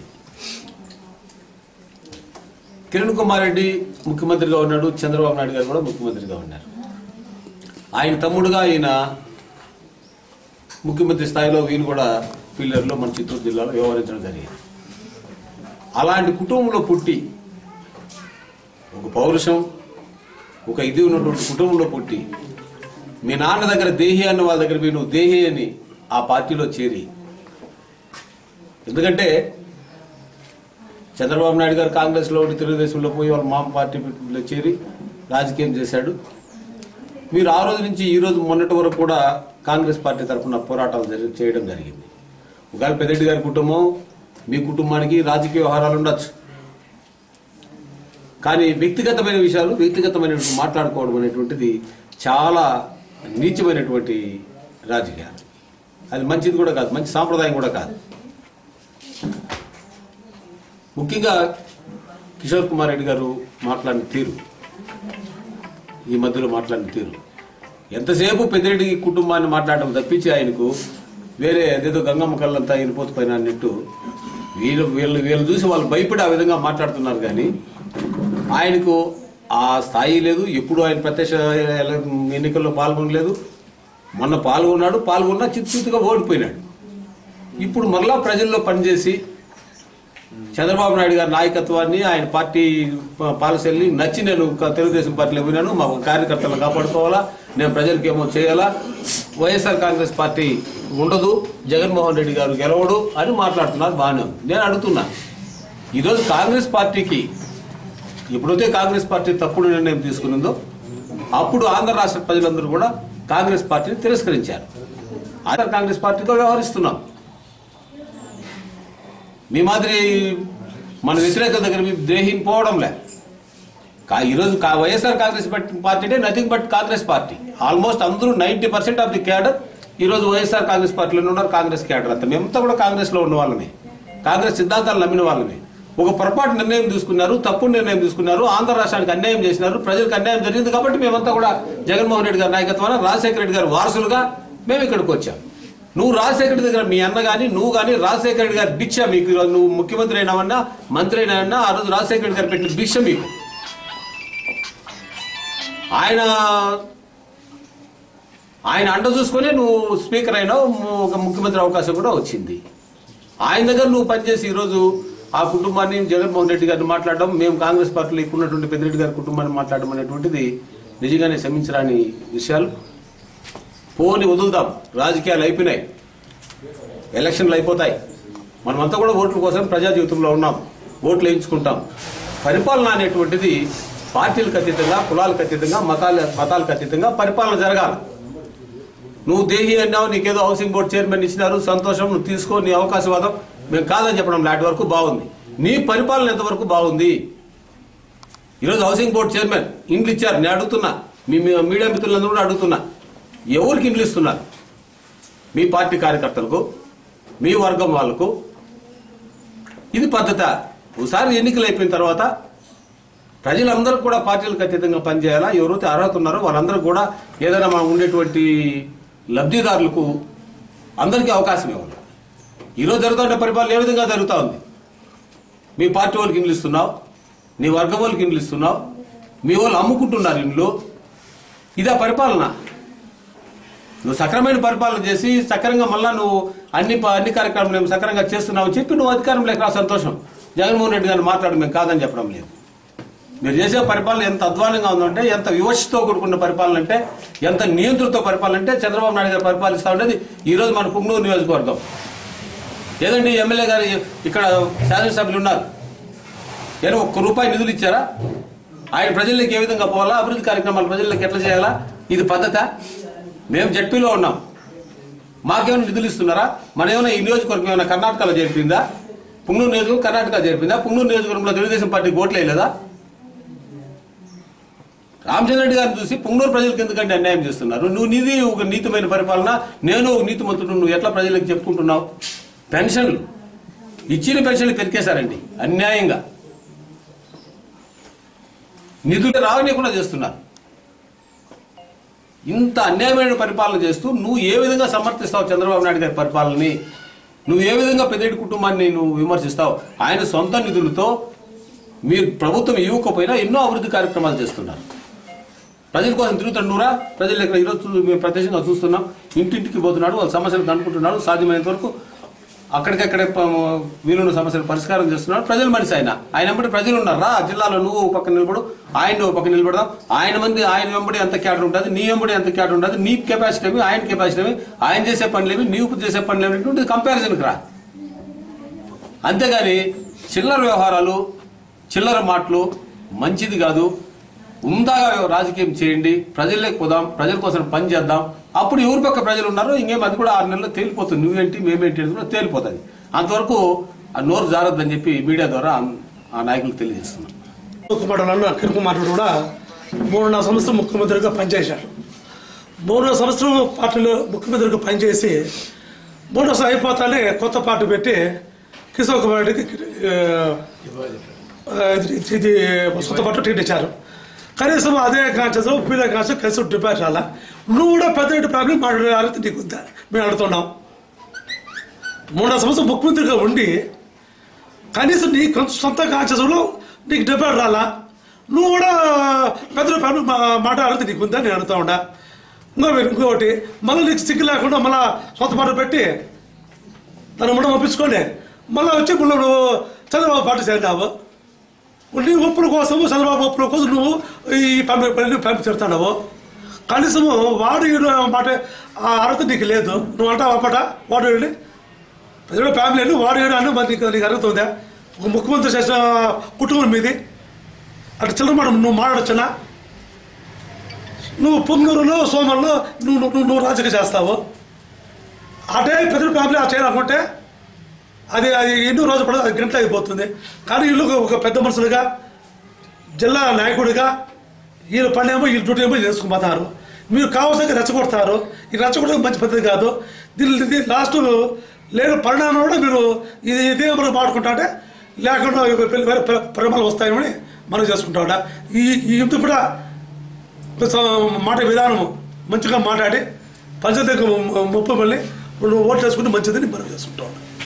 కిరణ్ కుమార్ రెడ్డి ముఖ్యమంత్రిగా ఉన్నాడు, చంద్రబాబు నాయుడు గారు కూడా ముఖ్యమంత్రిగా ఉన్నారు. ఆయన తమ్ముడుగా ఈయన ముఖ్యమంత్రి స్థాయిలో వీళ్ళు కూడా పిల్లర్లో మన చిత్తూరు జిల్లాలో వ్యవహరించడం జరిగింది. అలాంటి కుటుంబంలో పుట్టి ఒక పౌరుషం, ఒక ఇది ఉన్నటువంటి కుటుంబంలో పుట్టి మీ నాన్న దగ్గర దేహి అన్న వాళ్ళ దగ్గర పోయి నువ్వు దేహి అని ఆ పార్టీలో చేరి, ఎందుకంటే చంద్రబాబు నాయుడు గారు కాంగ్రెస్లో ఉండి తెలుగుదేశంలో పోయి వాళ్ళ మామ పార్టీలో చేరి రాజకీయం చేశాడు. మీరు ఆ రోజు నుంచి ఈ రోజు మొన్నటి వరకు కూడా కాంగ్రెస్ పార్టీ తరఫున పోరాటాలు చేయడం జరిగింది. ఒకవేళ పెద్దిరెడ్డి గారి కుటుంబం, మీ కుటుంబానికి రాజకీయ వ్యవహారాలు ఉండొచ్చు, కానీ వ్యక్తిగతమైన విషయాలు వ్యక్తిగతమైన మాట్లాడుకోవడం అనేటువంటిది చాలా నీచమైనటువంటి రాజకీయాలు. అది మంచిది కూడా కాదు, మంచి సాంప్రదాయం కూడా కాదు. ముఖ్యంగా కిషోర్ కుమార్ రెడ్డి గారు మాట్లాడిన తీరు, ఈ మధ్యలో మాట్లాడిన తీరు, ఎంతసేపు పెద్దిరెడ్డి కుటుంబాన్ని మాట్లాడడం తప్పించి ఆయనకు వేరే ఏదేదో గంగమ్మ కళ్ళంతా వెళ్ళిపోతుపోయినా అన్నట్టు వీళ్ళు చూసి వాళ్ళు భయపడి ఆ విధంగా మాట్లాడుతున్నారు. కానీ ఆయనకు ఆ స్థాయి లేదు. ఎప్పుడు ఆయన ప్రత్యక్ష ఎన్నికల్లో పాల్గొనలేదు. మొన్న పాల్గొన్నా చిత్తుగా ఓడిపోయినాడు. ఇప్పుడు మరలా ప్రజల్లో పనిచేసి చంద్రబాబు నాయుడు గారి నాయకత్వాన్ని, ఆయన పార్టీ పాలసీల్ని నచ్చి నేను తెలుగుదేశం పార్టీలో విన్నాను, మా కార్యకర్తలను కాపాడుకోవాలా, నేను ప్రజలకు ఏమో చేయాలా, వైఎస్ఆర్ కాంగ్రెస్ పార్టీ ఉండదు, జగన్మోహన్ రెడ్డి గారు గెలవడు అని మాట్లాడుతున్నారు. బాగానే ఉంది. నేను అడుగుతున్నా, ఈరోజు కాంగ్రెస్ పార్టీకి ఎప్పుడైతే కాంగ్రెస్ పార్టీ తప్పుడు నిర్ణయం తీసుకునిందో అప్పుడు ఆంధ్ర రాష్ట్ర ప్రజలందరూ కూడా కాంగ్రెస్ పార్టీని తిరస్కరించారు. ఆంధ్ర కాంగ్రెస్ పార్టీతో వ్యవహరిస్తున్నాం. మీ మాదిరి మన వ్యతిరేకత దగ్గర మీ దేహీని పోవడంలే. ఈరోజు YSR Congress party nothing but Congress party. Almost అందరూ 90% ఆఫ్ ది క్యాడర్ ఈరోజు వైఎస్ఆర్ కాంగ్రెస్ పార్టీలోనే ఉన్నారు. కాంగ్రెస్ క్యాడర్ అంతా మేమంతా కూడా కాంగ్రెస్లో ఉన్న వాళ్ళమే, కాంగ్రెస్ సిద్ధాంతాలు నమ్మిన వాళ్ళమే. ఒక పొరపాటు నిర్ణయం తీసుకున్నారు, తప్పుడు నిర్ణయం తీసుకున్నారు, ఆంధ్ర రాష్ట్రానికి అన్యాయం చేసినారు, ప్రజలకు అన్యాయం జరిగింది. కాబట్టి మేమంతా కూడా జగన్మోహన్ రెడ్డి గారి నాయకత్వాన రాజశేఖర రెడ్డి గారి వారసులుగా మేము ఇక్కడికి వచ్చాం. నువ్వు రాజశేఖర రెడ్డి దగ్గర మీ అన్న కానీ నువ్వు కానీ రాజశేఖర రెడ్డి గారి భిక్ష మీకు, నువ్వు ముఖ్యమంత్రి అయినావన్నా మంత్రి అయినా ఆ రోజు రాజశేఖర రెడ్డి గారు పెట్టిన భిక్ష మీకు. ఆయన అండ చూసుకునే నువ్వు స్పీకర్ అయినావు, ఒక ముఖ్యమంత్రి అవకాశం కూడా వచ్చింది. ఆయన దగ్గర నువ్వు పనిచేసి ఈరోజు ఆ కుటుంబాన్ని జగన్మోహన్ రెడ్డి గారిని మాట్లాడడం, మేము కాంగ్రెస్ పార్టీలో ఇప్పుడున్నటువంటి పెద్దిరెడ్డి గారి కుటుంబాన్ని మాట్లాడడం అనేటువంటిది నిజంగానే క్షమించరాని విషయాలు. పోని వదులుదాం, రాజకీయాలు అయిపోయినాయి, ఎలక్షన్లు అయిపోతాయి. మనమంతా కూడా ఓట్ల కోసం ప్రజా జీవితంలో ఉన్నాం, ఓట్లు వేయించుకుంటాం. పరిపాలన అనేటువంటిది పార్టీలకు అతీతంగా, కులాలకు అతీతంగా, మతాలకు అతీతంగా పరిపాలన జరగాలి. నువ్వు దేహి అన్నావు, నీకేదో హౌసింగ్ బోర్డు చైర్మన్ ఇచ్చినారు, సంతోషం, నువ్వు తీసుకో, నీ అవకాశవాదం, మేము కాదని చెప్పడం లాంటి వరకు బాగుంది. నీ పరిపాలన ఎంతవరకు బాగుంది? ఈరోజు హౌసింగ్ బోర్డు చైర్మన్ ఇండ్లు ఇచ్చారు. నేను అడుగుతున్నా, మీ మీడియా మిత్రులందరూ కూడా అడుగుతున్నా, ఎవరికి ఇండ్లు ఇస్తున్నారు? మీ పార్టీ కార్యకర్తలకు, మీ వర్గం వాళ్ళకు? ఇది పద్ధత? ఒకసారి ఎన్నికలు అయిపోయిన తర్వాత ప్రజలందరూ కూడా పార్టీలకు అతీతంగా పనిచేయాలా? ఎవరైతే అర్హత ఉన్నారో వాళ్ళందరూ కూడా ఏదైనా మనం ఉండేటువంటి లబ్ధిదారులకు అందరికీ అవకాశం ఇవ్వాలి. ఈరోజు జరుగుతున్న పరిపాలన ఏ విధంగా జరుగుతూ ఉంది? మీ పార్టీ వాళ్ళకి ఇండ్లు ఇస్తున్నావు, నీ వర్గం వాళ్ళకి ఇండ్లు ఇస్తున్నావు, మీ వాళ్ళు అమ్ముకుంటున్నారు ఇండ్లు. ఇదా పరిపాలన? నువ్వు సక్రమైన పరిపాలన చేసి సక్రంగా మళ్ళా నువ్వు అన్ని కార్యక్రమాలు మేము సక్రంగా చేస్తున్నావు చెప్పి నువ్వు అధికారం లేక సంతోషం. జగన్మోహన్ రెడ్డి గారిని మాట్లాడి మేము కాదని చెప్పడం లేదు. మీరు చేసే పరిపాలన ఎంత అధ్వానంగా ఉందంటే, ఎంత వివక్షతో కూడుకున్న పరిపాలన అంటే, ఎంత నియంత్రణతో పరిపాలన అంటే చంద్రబాబు నాయుడు గారు పరిపాలిస్తూ ఉండేది. ఈరోజు మన పుంగనూరు నియోజకవర్గం ఏదండి, ఎమ్మెల్యే గారు ఇక్కడ శాసనసభ్యులు ఉన్నారు, ఏదో ₹1 నిధులు ఇచ్చారా? ఆయన ప్రజల్లోకి ఏ విధంగా పోవాలా, అభివృద్ధి కార్యక్రమాలు ప్రజల్లోకి ఎట్లా చేయాలా? ఇది పద్ధత? మేము జడ్పీలో ఉన్నాం, మాకేమైనా నిధులు ఇస్తున్నారా? మన ఏమైనా ఈ నియోజకవర్గం ఏమైనా కర్ణాటకలో జరిపిందా? పుంగనూరు నియోజకవర్గం కర్ణాటక జరిపిందా? పుంగనూరు నియోజకవర్గంలో తెలుగుదేశం పార్టీకి ఓట్లు వేయలేదా? రామచంద్ర రెడ్డి గారిని చూసి పుంగనూరు ప్రజలకు ఎందుకంటే అన్యాయం చేస్తున్నారు? నువ్వు నీది ఒక నీతిమైన పరిపాలన, నేను ఒక నీతిమంతుడు, నువ్వు ఎట్లా ప్రజలకు చెప్పుకుంటున్నావు? పెన్షన్లు ఇచ్చిన పెన్షన్లు పెరికేశారండి అన్యాయంగా, నిధులు రావనీయకుండా చేస్తున్నారు. ఇంత అన్యాయమైన పరిపాలన చేస్తూ నువ్వు ఏ విధంగా సమర్థిస్తావు చంద్రబాబు నాయుడు గారి పరిపాలనని? నువ్వు ఏ విధంగా పెద్దిరెడ్డి కుటుంబాన్ని నువ్వు విమర్శిస్తావు? ఆయన సొంత నిధులతో మీరు ప్రభుత్వం ఇవ్వకపోయినా ఎన్నో అభివృద్ధి కార్యక్రమాలు చేస్తున్నారు. ప్రజల కోసం తిరుగుతున్నారా? ప్రజలు ఇక్కడ ఈరోజు మేము ప్రత్యక్షంగా చూస్తున్నాం, ఇంటింటికి పోతున్నాడు, వాళ్ళ సమస్యలు కనుక్కుంటున్నాడు, సాధ్యమైనంత వరకు అక్కడికక్కడే వీలున్న సమస్యలు పరిష్కారం చేస్తున్నాడు. ప్రజల మనిషి ఆయన వెంబడి ప్రజలు ఉన్నారా? జిల్లాలో నువ్వు పక్కన నిలబడు, ఆయన ఒక పక్కన నిలబడదాం. ఆయన వెంబడి ఎంత క్యాడర్ ఉంటుంది, నీ వెంబడి ఎంత క్యాడర్ ఉంటుంది, నీ కెపాసిటీ ఏమి, ఆయన కెపాసిటీ ఏమి, ఆయన చేసే పనులేమి, నీవు చేసే పనులు ఏమిటి కంపారిజన్కి రా. అంతేగాని చిల్లర వ్యవహారాలు, చిల్లర మాటలు మంచిది కాదు. ఉందాగా రాజకీయం చేయండి, ప్రజల్లోకి పోదాం, ప్రజల కోసం పని చేద్దాం. అప్పుడు ఎవరి పక్క ప్రజలు ఉన్నారో ఇంకేం అది కూడా 6 నెలల్లో తేలిపోతుంది. నువ్వేంటి మేమేంటి కూడా తేలిపోతుంది. అంతవరకు ఆ నోరు జారొద్దని చెప్పి మీడియా ద్వారా ఆ నాయకులకు తెలియజేస్తున్నాం. కిరణ్ కుమార్ కూడా 3.5 సంవత్సరం ముఖ్యమంత్రిగా పనిచేశాడు. 3.5 సంవత్సరం పార్టీలో ముఖ్యమంత్రిగా పనిచేసి 3 సంవత్సరం అయిపోతానే కొత్త పార్టీ పెట్టి కిషోర్ కుమార్ రెడ్డికి ఇది సొంత పార్టీ టికెట్ ఇచ్చారు. కనీసం అదే కాన్షియస్ ఉపయోగ కాన్షియస్ కనీసం డిపాజిట్ రాలా. నువ్వు కూడా పెద్ద ఫ్యామిలీ మాట్లాడే నీకు మేము అడుగుతున్నాం. 3.5 సంవత్సరం ముఖ్యమంత్రిగా ఉండి కనీసం నీ సొంత కాన్షియస్లో నీకు డిపాజిట్ రాలా. నువ్వు కూడా పెద్ద ఫ్యామిలీ మాట్లాడితే నీకు ఉందా నేను అడుగుతా ఉండా. ఇంకొకటి మళ్ళీ నీకు సిగ్గు లేకుండా మళ్ళీ సొంత పాట పెట్టి తను ముందు పంపించుకొని మళ్ళీ వచ్చి మళ్ళీ నువ్వు చంద్రబాబు పార్టీ చేరినావు. నీ ఒప్పుల కోసం, చంద్రబాబు ఒప్పుల కోసం నువ్వు ఈ ఫ్యామిలీ చేరుతున్నావు. కనీసము వాడు మాట అర్హత నీకు లేదు. నువ్వు అంటావు అప్పట వాడు వెళ్ళి ప్రజల ఫ్యామిలీ అని వాడు ఏడు అని మరి నీకు అరుగుతుందా? ఒక ముఖ్యమంత్రి చేసిన కుటుంబం మీది అటు చిల్లరమాట నువ్వు మాట్లాడొచ్చునా? నువ్వు పొంగూరులో సోమల్లో నువ్వు రాజకీయ చేస్తావు. అటే ప్రజల ఫ్యామిలీ ఆ చేయాలనుకుంటే అది ఎన్నో రోజులు పడదు, అది గంటలు అయిపోతుంది. కానీ వీళ్ళు ఒక పెద్ద మనుషులుగా, జిల్లా నాయకుడిగా వీళ్ళు పనేమో వీళ్ళు డ్యూటీ ఏమో చేసుకుపోతారు. మీరు కావాల్సిన రెచ్చగొడతారు. ఈ రెచ్చగొట్టడం మంచి పద్ధతి కాదు. దీన్ని లాస్ట్ లేని పరిణామం కూడా మీరు ఇదే మనం మాట్లాడుకుంటా అంటే లేకుండా వేరే పరిమాణాలు వస్తాయని మనం చేసుకుంటా. ఈ ఇంత కూడా మాట విధానము మంచిగా మాట్లాడి ప్రజల దగ్గర ముప్పు మళ్ళీ నువ్వు ఓట్లు వేసుకుంటే మంచిదని మనం చేసుకుంటా.